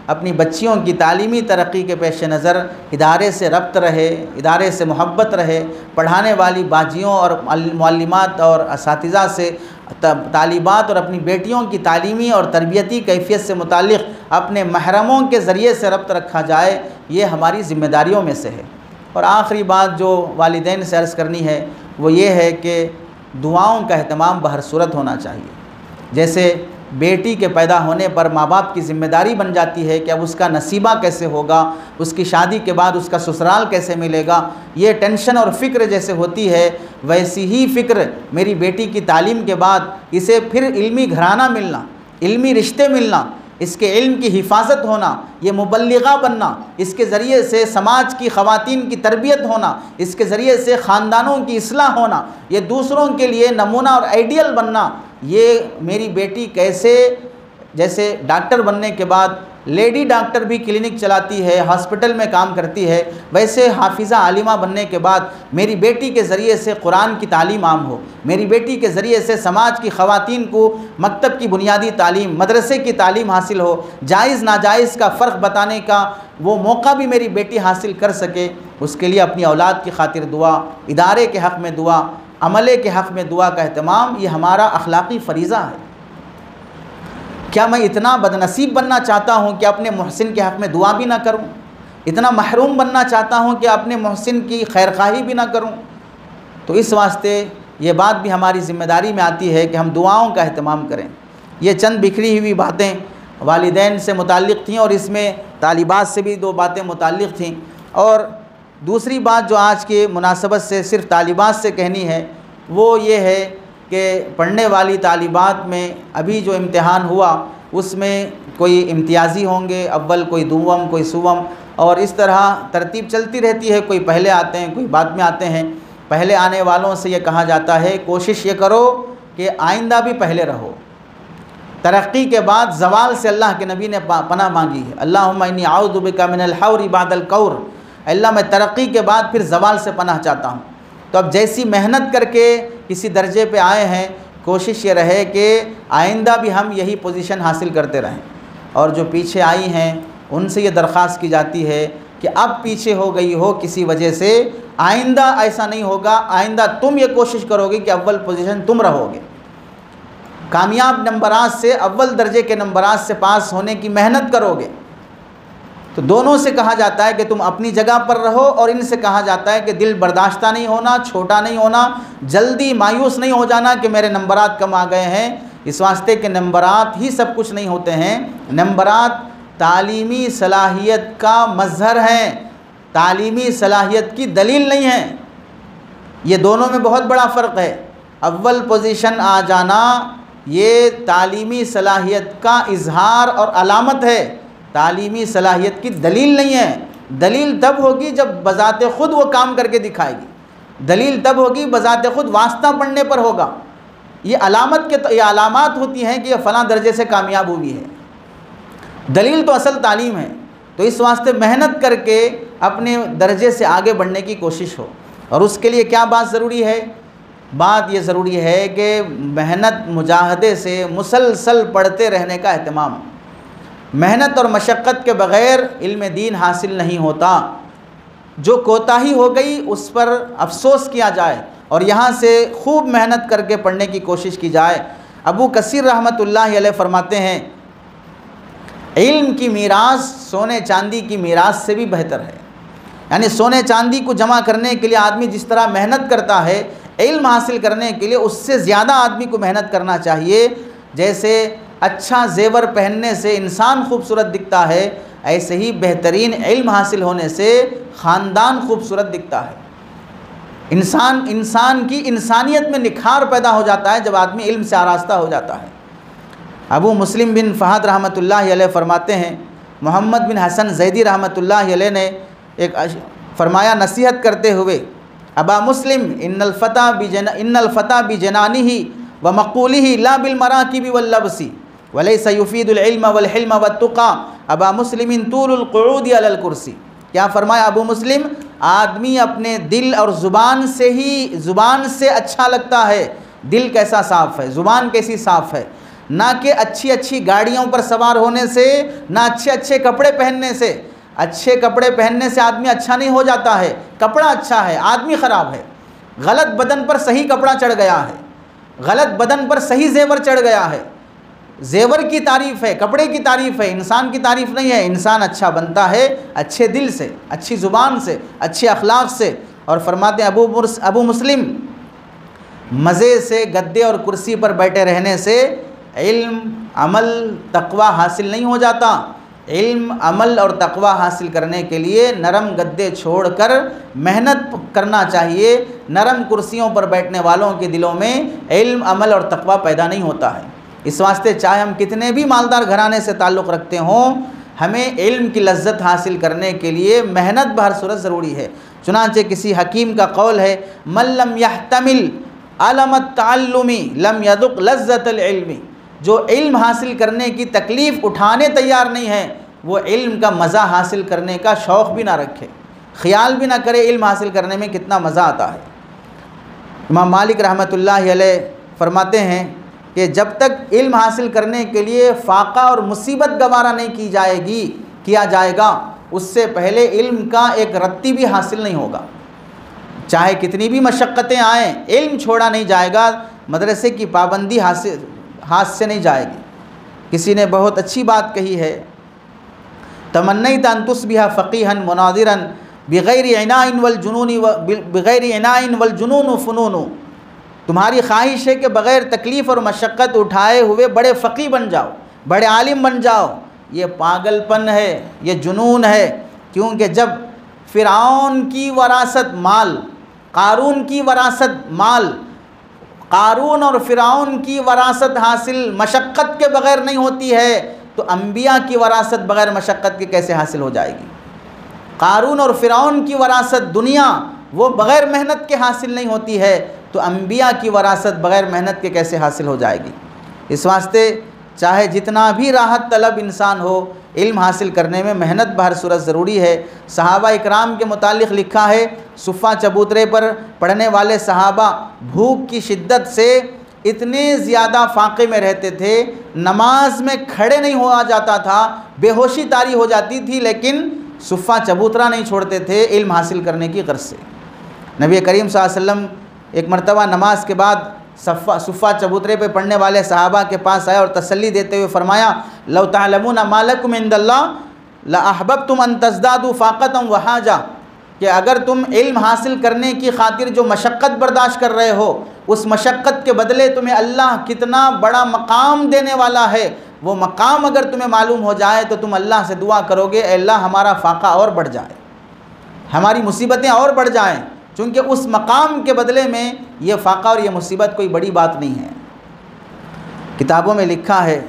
अपनी बच्चियों की तालीमी तरक्की के पेश नज़र इदारे से रब्त रहे, इदारे से मोहब्बत रहे, पढ़ाने वाली बाजियों और मुअल्लिमात और असातिज़ा से तालिबात और अपनी बेटियों की तालीमी और तरबियती कैफियत से मुताल्लिक़ अपने महरमों के ज़रिए से रब्त रखा जाए, ये हमारी ज़िम्मेदारियों में से है। और आखिरी बात जो वालिदैन से अर्ज़ करनी है वो ये है कि दुआओं का अहतमाम बहर सूरत होना चाहिए। जैसे बेटी के पैदा होने पर माँ बाप की ज़िम्मेदारी बन जाती है कि अब उसका नसीबा कैसे होगा, उसकी शादी के बाद उसका ससुराल कैसे मिलेगा, ये टेंशन और फ़िक्र जैसे होती है, वैसी ही फ़िक्र मेरी बेटी की तालीम के बाद इसे फिर इल्मी घराना मिलना, इल्मी रिश्ते मिलना, इसके इल्म की हिफाजत होना, ये मुबल्लिगा बनना, इसके ज़रिए से समाज की ख़वातीन की तरबियत होना, इसके ज़रिए से ख़ानदानों की इस्लाह होना, ये दूसरों के लिए नमूना और आइडियल बनना, ये मेरी बेटी कैसे, जैसे डॉक्टर बनने के बाद लेडी डॉक्टर भी क्लिनिक चलाती है, हॉस्पिटल में काम करती है, वैसे हाफिज़ा आलिमा बनने के बाद मेरी बेटी के ज़रिए से कुरान की तालीम आम हो, मेरी बेटी के ज़रिए से समाज की ख़वातीन को मकतब की बुनियादी तालीम, मदरसे की तालीम हासिल हो, जायज़ नाजायज़ का फ़र्क बताने का वो मौका भी मेरी बेटी हासिल कर सके। उसके लिए अपनी औलाद की खातिर दुआ, इदारे के हक़ में दुआ, अमले के हक़ में दुआ का अहतमाम, ये हमारा अखलाक़ी फ़रीज़ा है। क्या मैं इतना बदनसीब बनना चाहता हूँ कि अपने मोहसिन के हक़ में दुआ भी ना करूँ? इतना महरूम बनना चाहता हूँ कि अपने मोहसिन की खैरखाही भी ना करूँ? तो इस वास्ते ये बात भी हमारी ज़िम्मेदारी में आती है कि हम दुआओं का अहतमाम करें। ये चंद बिखरी हुई बातें वालिदैन से मुताल्लिक़ थीं और इसमें तालिबात से भी दो बातें मुताल्लिक़ थीं। और दूसरी बात जो आज के मुनासबत से सिर्फ़ तालिबात से कहनी है वो ये है कि पढ़ने वाली तालिबात में अभी जो इम्तिहान हुआ उसमें कोई इम्तियाज़ी होंगे, अव्वल कोई दुवम कोई सुवम, और इस तरह तरतीब चलती रहती है, कोई पहले आते हैं कोई बाद में आते हैं। पहले आने वालों से ये कहा जाता है कोशिश ये करो कि आइंदा भी पहले रहो। तरक्की के बाद ज़वाल से अल्लाह के नबी ने पनाह मांगी है, अल्लाहुम्मा इन्नी आऊज़ु बिका मिनल हौरि बादल कौर, अल्लाह मैं तरक्की के बाद फिर ज़वाल से पनाह चाहता हूँ। तो अब जैसी मेहनत करके किसी दर्जे पे आए हैं, कोशिश ये रहे कि आइंदा भी हम यही पोजीशन हासिल करते रहें। और जो पीछे आई हैं उनसे ये दरख्वास्त की जाती है कि अब पीछे हो गई हो किसी वजह से, आइंदा ऐसा नहीं होगा, आइंदा तुम ये कोशिश करोगे कि अव्वल पोजीशन तुम रहोगे। कामयाब नंबरात से, अव्वल दर्जे के नंबरात से पास होने की मेहनत करोगे। तो दोनों से कहा जाता है कि तुम अपनी जगह पर रहो, और इनसे कहा जाता है कि दिल बर्दाश्ता नहीं होना, छोटा नहीं होना, जल्दी मायूस नहीं हो जाना कि मेरे नंबरात कम आ गए हैं। इस वास्ते के नंबरात ही सब कुछ नहीं होते हैं। नंबरात तालीमी सलाहियत का मज़हर हैं, तालीमी सलाहियत की दलील नहीं है। ये दोनों में बहुत बड़ा फ़र्क है। अव्वल पोजीशन आ जाना ये तालीमी सलाहियत का इजहार और अलामत है, तालीमी सलाहियत की दलील नहीं है। दलील तब होगी जब बज़ाते ख़ुद वो काम करके दिखाएगी, दलील तब होगी बज़ाते ख़ुद वास्ता पढ़ने पर होगा। ये अलामत के ये अलामात होती हैं कि यह फ़लाँ दर्जे से कामयाब हुई है, दलील तो असल तालीम है। तो इस वास्ते मेहनत करके अपने दर्जे से आगे बढ़ने की कोशिश हो। और उसके लिए क्या बात ज़रूरी है? बात ये ज़रूरी है कि मेहनत मुजाहदे से मुसलसल पढ़ते रहने का एहतमाम। मेहनत और मशक्क़त के बग़ैर इल्म दीन हासिल नहीं होता। जो कोताही हो गई उस पर अफसोस किया जाए और यहाँ से खूब मेहनत करके पढ़ने की कोशिश की जाए। अबू कसीर रहमतुल्लाह अलैह फरमाते हैं, इल्म की मीरास सोने चांदी की मीरास से भी बेहतर है। यानी सोने चांदी को जमा करने के लिए आदमी जिस तरह मेहनत करता है, इल्म हासिल करने के लिए उससे ज़्यादा आदमी को मेहनत करना चाहिए। जैसे अच्छा जेवर पहनने से इंसान खूबसूरत दिखता है, ऐसे ही बेहतरीन इल्म हासिल होने से ख़ानदान खूबसूरत दिखता है। इंसान इंसान की इंसानियत में निखार पैदा हो जाता है जब आदमी इल्म से आरास्ता हो जाता है। अबू मुस्लिम बिन फ़हद रहमतुल्लाह अलैह फरमाते हैं, मोहम्मद बिन हसन ज़ैदी रहमतुल्लाह अलैह ने एक फरमाया नसीहत करते हुए, अबा मुस्लिम इन्नल फ़ता बिजना इन्नल फ़ता बिजनानिही व मक़ूलिही ला बिल मराकिबि वल लबसी वलैसा युफ़ीदुल इल्म वल हिल्म वत्तुक़ा अबा मुस्लिमिन तूलुल क़ुऊदी अलल कुर्सी। क्या फरमाया अबू मुस्लिम, आदमी अपने दिल और ज़ुबान से ही, ज़ुबान से अच्छा लगता है। दिल कैसा साफ़ है, ज़ुबान कैसी साफ़ है। ना कि अच्छी अच्छी गाड़ियों पर सवार होने से, ना अच्छे अच्छे कपड़े पहनने से। अच्छे कपड़े पहनने से आदमी अच्छा नहीं हो जाता है, कपड़ा अच्छा है आदमी ख़राब है। गलत बदन पर सही कपड़ा चढ़ गया है, गलत बदन पर सही जेवर चढ़ गया है। जेवर की तारीफ़ है, कपड़े की तारीफ़ है, इंसान की तारीफ़ नहीं है। इंसान अच्छा बनता है अच्छे दिल से, अच्छी ज़ुबान से, अच्छे अखलाक से। और फरमाते अबू मुर्स अबू मुस्लिम, मज़े से गद्दे और कुर्सी पर बैठे रहने से इल्म, अमल, तक़वा हासिल नहीं हो जाता। इल्म, अमल और तक़वा हासिल करने के लिए नरम गद्दे छोड़कर मेहनत करना चाहिए। नरम कुर्सियों पर बैठने वालों के दिलों में इल्म, अमल और तक़वा पैदा नहीं होता है। इस वास्ते चाहे हम कितने भी मालदार घराने से ताल्लुक़ रखते हों, हमें इल्म की लज्जत हासिल करने के लिए मेहनत बहर सूरत ज़रूरी है। चुनांचे किसी हकीम का कौल है, मल्लम यहतमिल अलमत ताल्लुमी लम यदुक लज्जतल इल्मी। जो इल्म हासिल करने की तकलीफ़ उठाने तैयार नहीं है, वो इल्म का मज़ा हासिल करने का शौक़ भी ना रखे, ख़याल भी ना करे इल्म हासिल करने में कितना मज़ा आता है। इमाम मालिक रहमतुल्लाहि अलैह फरमाते हैं कि जब तक इल्म हासिल करने के लिए फ़ाक़ा और मुसीबत गवारा नहीं की जाएगी किया जाएगा, उससे पहले इल्म का एक रत्ती भी हासिल नहीं होगा। चाहे कितनी भी मशक्क़तें आएँ, इल्म छोड़ा नहीं जाएगा, मदरसे की पाबंदी हासिल हाथ से नहीं जाएगी। किसी ने बहुत अच्छी बात कही है, तमन्नैत अन तुस्बिहा फ़क़ीहन मुनादिरन बिग़ैरि इनाइन वल जुनूनी व बिग़ैरि इनाइन वल जुनून फ़ुनून। तुम्हारी ख्वाहिश है कि बग़ैर तकलीफ़ और मशक्क़त उठाए हुए बड़े फ़क़ी बन जाओ, बड़े आलिम बन जाओ। ये पागलपन है, ये जुनून है। क्योंकि जब फ़िरऔन की वरासत माल, क़ारून की वरासत माल, क़ारून और फ़िरऔन की वरासत हासिल मशक्क़त के बग़ैर नहीं होती है, तो अम्बिया की वरासत बग़ैर मशक्क़त के कैसे हासिल हो जाएगी। क़ारून और फ़िरऔन की वरासत दुनिया वो बग़ैर मेहनत के हासिल नहीं होती है, तो अम्बिया की वरासत बग़ैर मेहनत के कैसे हासिल हो जाएगी। इस वास्ते चाहे जितना भी राहत तलब इंसान हो, इल्म हासिल करने में मेहनत बहर सूरत ज़रूरी है। सहाबा इकराम के मुतालिक लिखा है, सुफ़ा चबूतरे पर पढ़ने वाले सहाबा भूख की शिद्दत से इतने ज़्यादा फाक़े में रहते थे, नमाज में खड़े नहीं हुआ जाता था, बेहोशी तारी हो जाती थी, लेकिन सुफ़ा चबूतरा नहीं छोड़ते थे इल्म हासिल करने की गर्ज से। नबी करीम सल्लल्लाहु अलैहि वसल्लम एक मरतबा नमाज के बाद सफ़ा सुफ़ा चबूतरे पे पढ़ने वाले सहाबा के पास आए और तसल्ली देते हुए फरमाया, लौ तअलमूना मा लकुम इंदल्लाह ला अहबब्तुम अन तज़दादू फ़ाक़तन व हाजा। कि अगर तुम इल्म हासिल करने की खातिर जो मशक्क़त बर्दाश्त कर रहे हो, उस मशक्क़त के बदले तुम्हें अल्लाह कितना बड़ा मकाम देने वाला है, वो मकाम अगर तुम्हें मालूम हो जाए तो तुम अल्लाह से दुआ करोगे, अल्लाह हमारा फ़ाक़ा और बढ़ जाए, हमारी मुसीबतें और बढ़ जाएँ। चूँकि उस मकाम के बदले में ये फ़ाक़ा और ये मुसीबत कोई बड़ी बात नहीं है। किताबों में लिखा है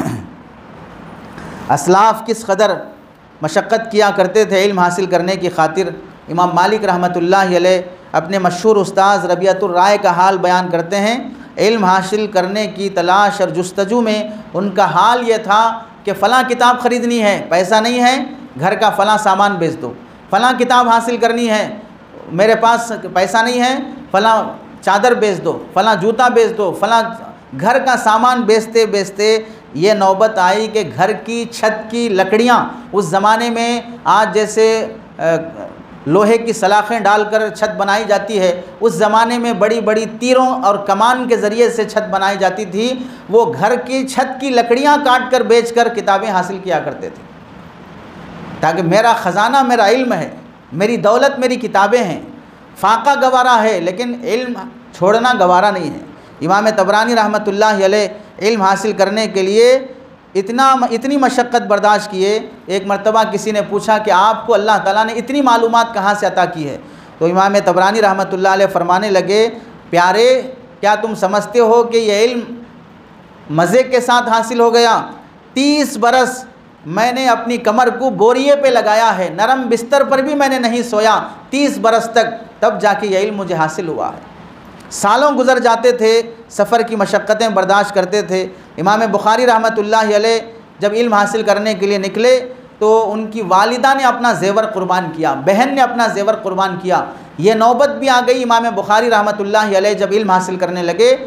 असलाफ़ किस कदर मशक्क़त किया करते थे इल्म हासिल करने की खातिर। इमाम मालिक रहमतुल्लाहि अलैह अपने मशहूर उस्ताज़ रबियतुर राय का हाल बयान करते हैं। इल्म हासिल करने की तलाश और जुस्तजू में उनका हाल ये था कि फ़लाँ किताब ख़रीदनी है, पैसा नहीं है, घर का फ़लाँ सामान बेच दो। फ़लाँ किताब हासिल करनी है, मेरे पास पैसा नहीं है, फ़लाँ चादर बेच दो, फ़लाँ जूता बेच दो, फ़लाँ घर का सामान बेचते बेचते ये नौबत आई कि घर की छत की लकड़ियाँ, उस ज़माने में आज जैसे लोहे की सलाखें डालकर छत बनाई जाती है, उस ज़माने में बड़ी बड़ी तीरों और कमान के ज़रिए से छत बनाई जाती थी। वो घर की छत की लकड़ियाँ काट कर बेच कर किताबें हासिल किया करते थे, ताकि मेरा ख़जाना मेरा इल्म है, मेरी दौलत मेरी किताबें हैं। फ़ाक़ा गवारा है लेकिन इल्म छोड़ना गवारा नहीं है। इमाम तबरानी रहमतुल्लाहि अलैह इल्म हासिल करने के लिए इतना इतनी मशक्क़त बर्दाश्त किए। एक मरतबा किसी ने पूछा कि आपको अल्लाह ताला ने इतनी मालूमात कहाँ से अता की है, तो इमाम तबरानी रहमतुल्लाहि अलैह फरमाने लगे, प्यारे क्या तुम समझते हो कि यह इल्म मज़े के साथ हासिल हो गया? तीस बरस मैंने अपनी कमर को बोरिए पे लगाया है, नरम बिस्तर पर भी मैंने नहीं सोया तीस बरस तक, तब जाके यह इल्म मुझे हासिल हुआ है। सालों गुज़र जाते थे, सफ़र की मशक्क़तें बर्दाश्त करते थे। इमाम बुखारी रहमतुल्लाहि अलैह जब इल्म हासिल करने के लिए निकले तो उनकी वालिदा ने अपना ज़ेवर क़ुरबान किया, बहन ने अपना ज़ेवर क़ुरबान किया। ये नौबत भी आ गई, इमाम बुखारी रहमतुल्लाहि अलैह जब इल्म हासिल करने लगे,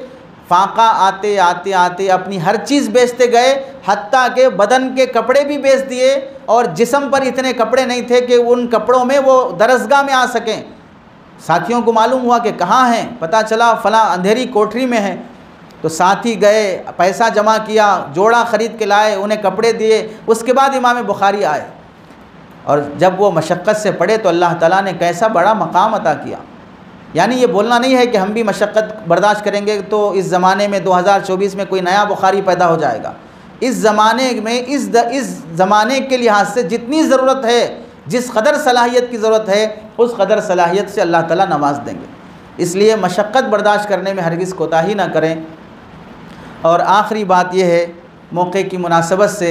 फाका आते आते आते अपनी हर चीज़ बेचते गए, हत्ता के बदन के कपड़े भी बेच दिए, और जिस्म पर इतने कपड़े नहीं थे कि उन कपड़ों में वो दरसगाह में आ सकें। साथियों को मालूम हुआ कि कहाँ हैं, पता चला फ़लाँ अंधेरी कोठरी में है। तो साथी गए, पैसा जमा किया, जोड़ा ख़रीद के लाए, उन्हें कपड़े दिए। उसके बाद इमाम बुखारी आए, और जब वो मशक्क़त से पढ़े तो अल्लाह ताला ने कैसा बड़ा मकाम अता किया। यानी ये बोलना नहीं है कि हम भी मशक्क़त बर्दाश्त करेंगे तो इस ज़माने में दो हज़ार चौबीस में कोई नया बुखारी पैदा हो जाएगा। इस ज़माने में इस द, इस ज़माने के लिहाज से जितनी ज़रूरत है, जिस कदर सलाहियत की ज़रूरत है, उस कदर सलाहियत से अल्लाह ताला नवाज देंगे। इसलिए मशक्क़त बर्दाश्त करने में हरगिज़ कोताही ना करें। और आखिरी बात यह है, मौके की मुनासबत से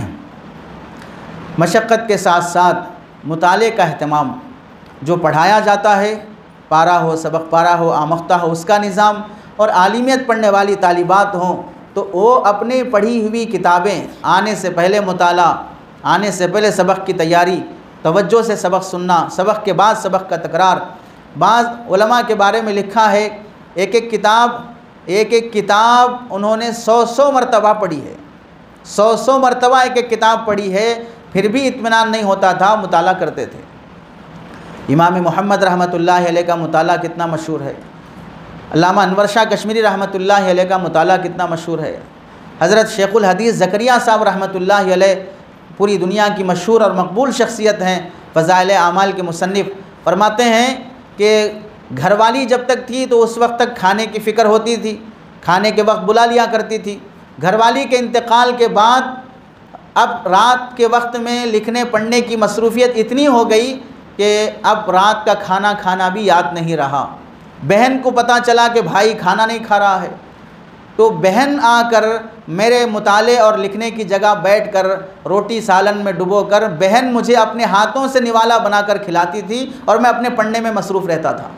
मशक्क़त के साथ साथ मुताले का अहतमाम, जो पढ़ाया जाता है, पारा हो, सबक पारा हो, आमख्ता हो, उसका निज़ाम, और आलिमियत पढ़ने वाली तालिबात हों तो वो अपने पढ़ी हुई किताबें आने से पहले मुताला, आने से पहले सबक की तैयारी, तवज्जो से सबक सुनना, सबक के बाद सबक का तकरार। बाज़ उलमा के बारे में लिखा है, एक एक किताब एक एक किताब उन्होंने सौ सौ मरतबा पढ़ी है, सौ सौ मरतबा एक एक किताब पढ़ी है, फिर भी इत्मीनान नहीं होता था, मुताला करते थे। इमाम मोहम्मद रहमतुल्लाह अलैह का मुताला कितना मशहूर है, अल्लामा अनवर शाह कश्मीरी रहमतुल्लाह अलैह का मुताला कितना मशहूर है। हज़रत शेखुल हदीस ज़करिया साहब रहमतुल्लाह अलैह पूरी दुनिया की मशहूर और मकबूल शख्सियत हैं, फ़ज़ाइल आमाल के मुसन्निफ़। फरमाते हैं कि घरवाली जब तक थी तो उस वक्त तक खाने की फ़िक्र होती थी, खाने के वक्त बुला लिया करती थी। घरवाली के इंतकाल के बाद अब रात के वक्त में लिखने पढ़ने की मसरूफ़ियत इतनी हो गई कि अब रात का खाना खाना भी याद नहीं रहा। बहन को पता चला कि भाई खाना नहीं खा रहा है, तो बहन आकर मेरे मुताले और लिखने की जगह बैठकर रोटी सालन में डुबोकर बहन मुझे अपने हाथों से निवाला बनाकर खिलाती थी, और मैं अपने पढ़ने में मसरूफ़ रहता था।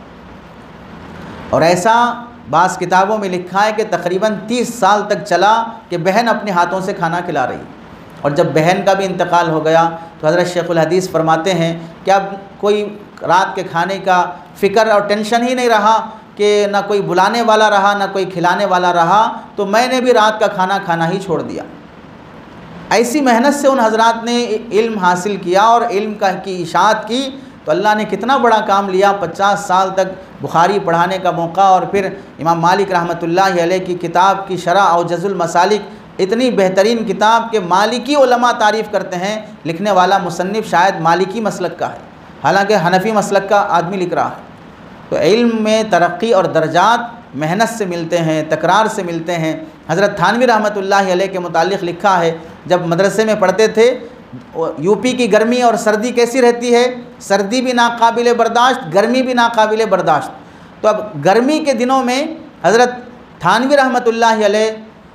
और ऐसा बाज़ किताबों में लिखा है कि तकरीबन तीस साल तक चला कि बहन अपने हाथों से खाना खिला रही। और जब बहन का भी इंतकाल हो गया तो हज़रत शेखुल हदीस फरमाते हैं कि अब कोई रात के खाने का फ़िक्र और टेंशन ही नहीं रहा, कि ना कोई बुलाने वाला रहा, ना कोई खिलाने वाला रहा, तो मैंने भी रात का खाना खाना ही छोड़ दिया। ऐसी मेहनत से उन हज़रात ने इल्म हासिल किया और इल्म का की इशाअत की, तो अल्लाह ने कितना बड़ा काम लिया। पचास साल तक बुखारी पढ़ाने का मौका, और फिर इमाम मालिक रहमतुल्लाह अलैह की किताब की शरह औजज़ुल मसालिक, इतनी बेहतरीन किताब के मालिकी उलमा तारीफ़ करते हैं, लिखने वाला मुसन्निफ़ शायद मालिकी मसलक का है, हालांकि हनफ़ी मसलक का आदमी लिख रहा है। तो इल्म में तरक्की और दर्जात मेहनत से मिलते हैं, तकरार से मिलते हैं। हज़रत थानवी रहमतुल्लाह अलैह के मुतालिक़ लिखा है, जब मदरसे में पढ़ते थे, यूपी की गर्मी और सर्दी कैसी रहती है, सर्दी भी नाकाबिले बर्दाश्त, गर्मी भी नाकाबिले बर्दाश्त। तो अब गर्मी के दिनों में हज़रत थानवी रहमतुल्लाह अलैह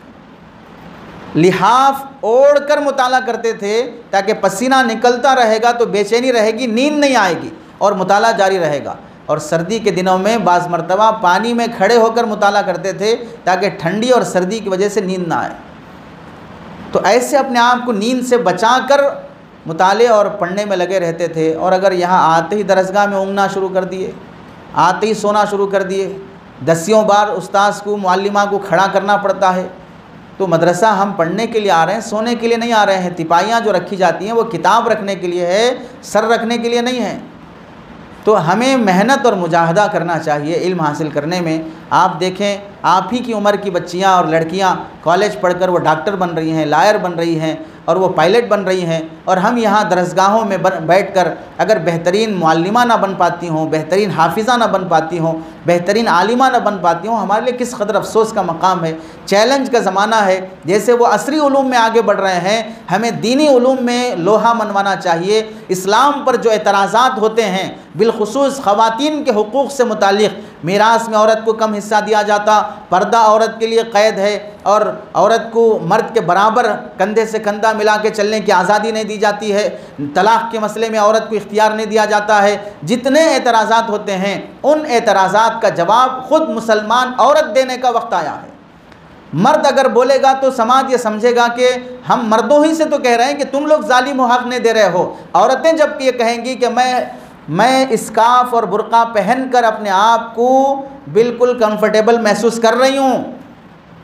लिहाफ ओढ़ कर मुताला करते थे, ताकि पसीना निकलता रहेगा तो बेचैनी रहेगी, नींद नहीं आएगी और मुताला जारी रहेगा। और सर्दी के दिनों में बाज़ मरतबा पानी में खड़े होकर मुताला करते थे, ताकि ठंडी और सर्दी की वजह से नींद ना आए। तो ऐसे अपने आप को नींद से बचाकर मुताले और पढ़ने में लगे रहते थे। और अगर यहाँ आते ही दरसगाह में ऊँघना शुरू कर दिए, आते ही सोना शुरू कर दिए, दसियों बार उस्ताद को, मुअल्लिमा को खड़ा करना पड़ता है। तो मदरसा हम पढ़ने के लिए आ रहे हैं, सोने के लिए नहीं आ रहे हैं। तिपाहियाँ जो रखी जाती हैं वो किताब रखने के लिए है, सर रखने के लिए नहीं है। तो हमें मेहनत और मुजाहदा करना चाहिए इल्म हासिल करने में। आप देखें, आप ही की उम्र की बच्चियां और लड़कियां कॉलेज पढ़कर वो डॉक्टर बन रही हैं, लायर बन रही हैं, और वो पायलट बन रही हैं। और हम यहाँ दरसगाहों में बैठकर अगर बेहतरीन मुअल्लिमा ना बन पाती हों, बेहतरीन हाफिज़ा ना बन पाती हों, बेहतरीन आलिमा ना बन पाती हों, हमारे लिए किस कदर अफसोस का मकाम है। चैलेंज का ज़माना है। जैसे वो असरी उलूम में आगे बढ़ रहे हैं, हमें दीनी उलूम में लोहा मनवाना चाहिए। इस्लाम पर जो एतराज़ात होते हैं, बिलखुसूस ख़वातीन के हुकूक़ से मुतालिक़, मीरास में औरत को कम हिस्सा दिया जाता, पर्दा औरत के लिए क़ैद है, और औरत को मर्द के बराबर कंधे से कंधा मिला के चलने की आज़ादी नहीं दी जाती है, तलाक़ के मसले में औरत को इख्तियार नहीं दिया जाता है। जितने एतराज़ात होते हैं, उन एतराज़ात का जवाब ख़ुद मुसलमान औरत देने का वक्त आया है। मर्द अगर बोलेगा तो समाज ये समझेगा कि हम मर्दों ही से तो कह रहे हैं कि तुम लोग ज़ालिम हो, हक़ नहीं दे रहे हो। औरतें जब ये कहेंगी कि मैं मैं इस्काफ़ और बुर्क़ा पहन कर अपने आप को बिल्कुल कंफर्टेबल महसूस कर रही हूँ,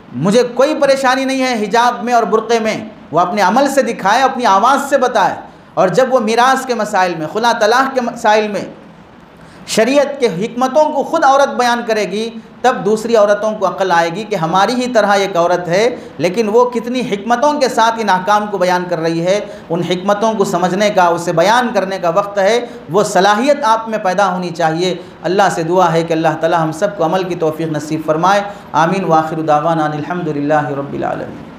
मुझे कोई परेशानी नहीं है हिजाब में और बुर्क़े में, वो अपने अमल से दिखाए, अपनी आवाज़ से बताए। और जब वो मिरास के मसाइल में, खुला तलाक़ के मसाइल में शरीयत के हिकमतों को ख़ुद औरत बयान करेगी, तब दूसरी औरतों को अक्ल आएगी कि हमारी ही तरह एक औरत है, लेकिन वो कितनी हिकमतों के साथ इन अहकाम को बयान कर रही है। उन हिकमतों को समझने का, उसे बयान करने का वक्त है, वो सलाहियत आप में पैदा होनी चाहिए। अल्लाह से दुआ है कि अल्लाह ताला हम सब को अमल की तौफ़ीक़ नसीब फ़रमाए। आमीन। व आखिर दावाना अनिल हम्दुलिल्लाहि रब्बिल आलमीन।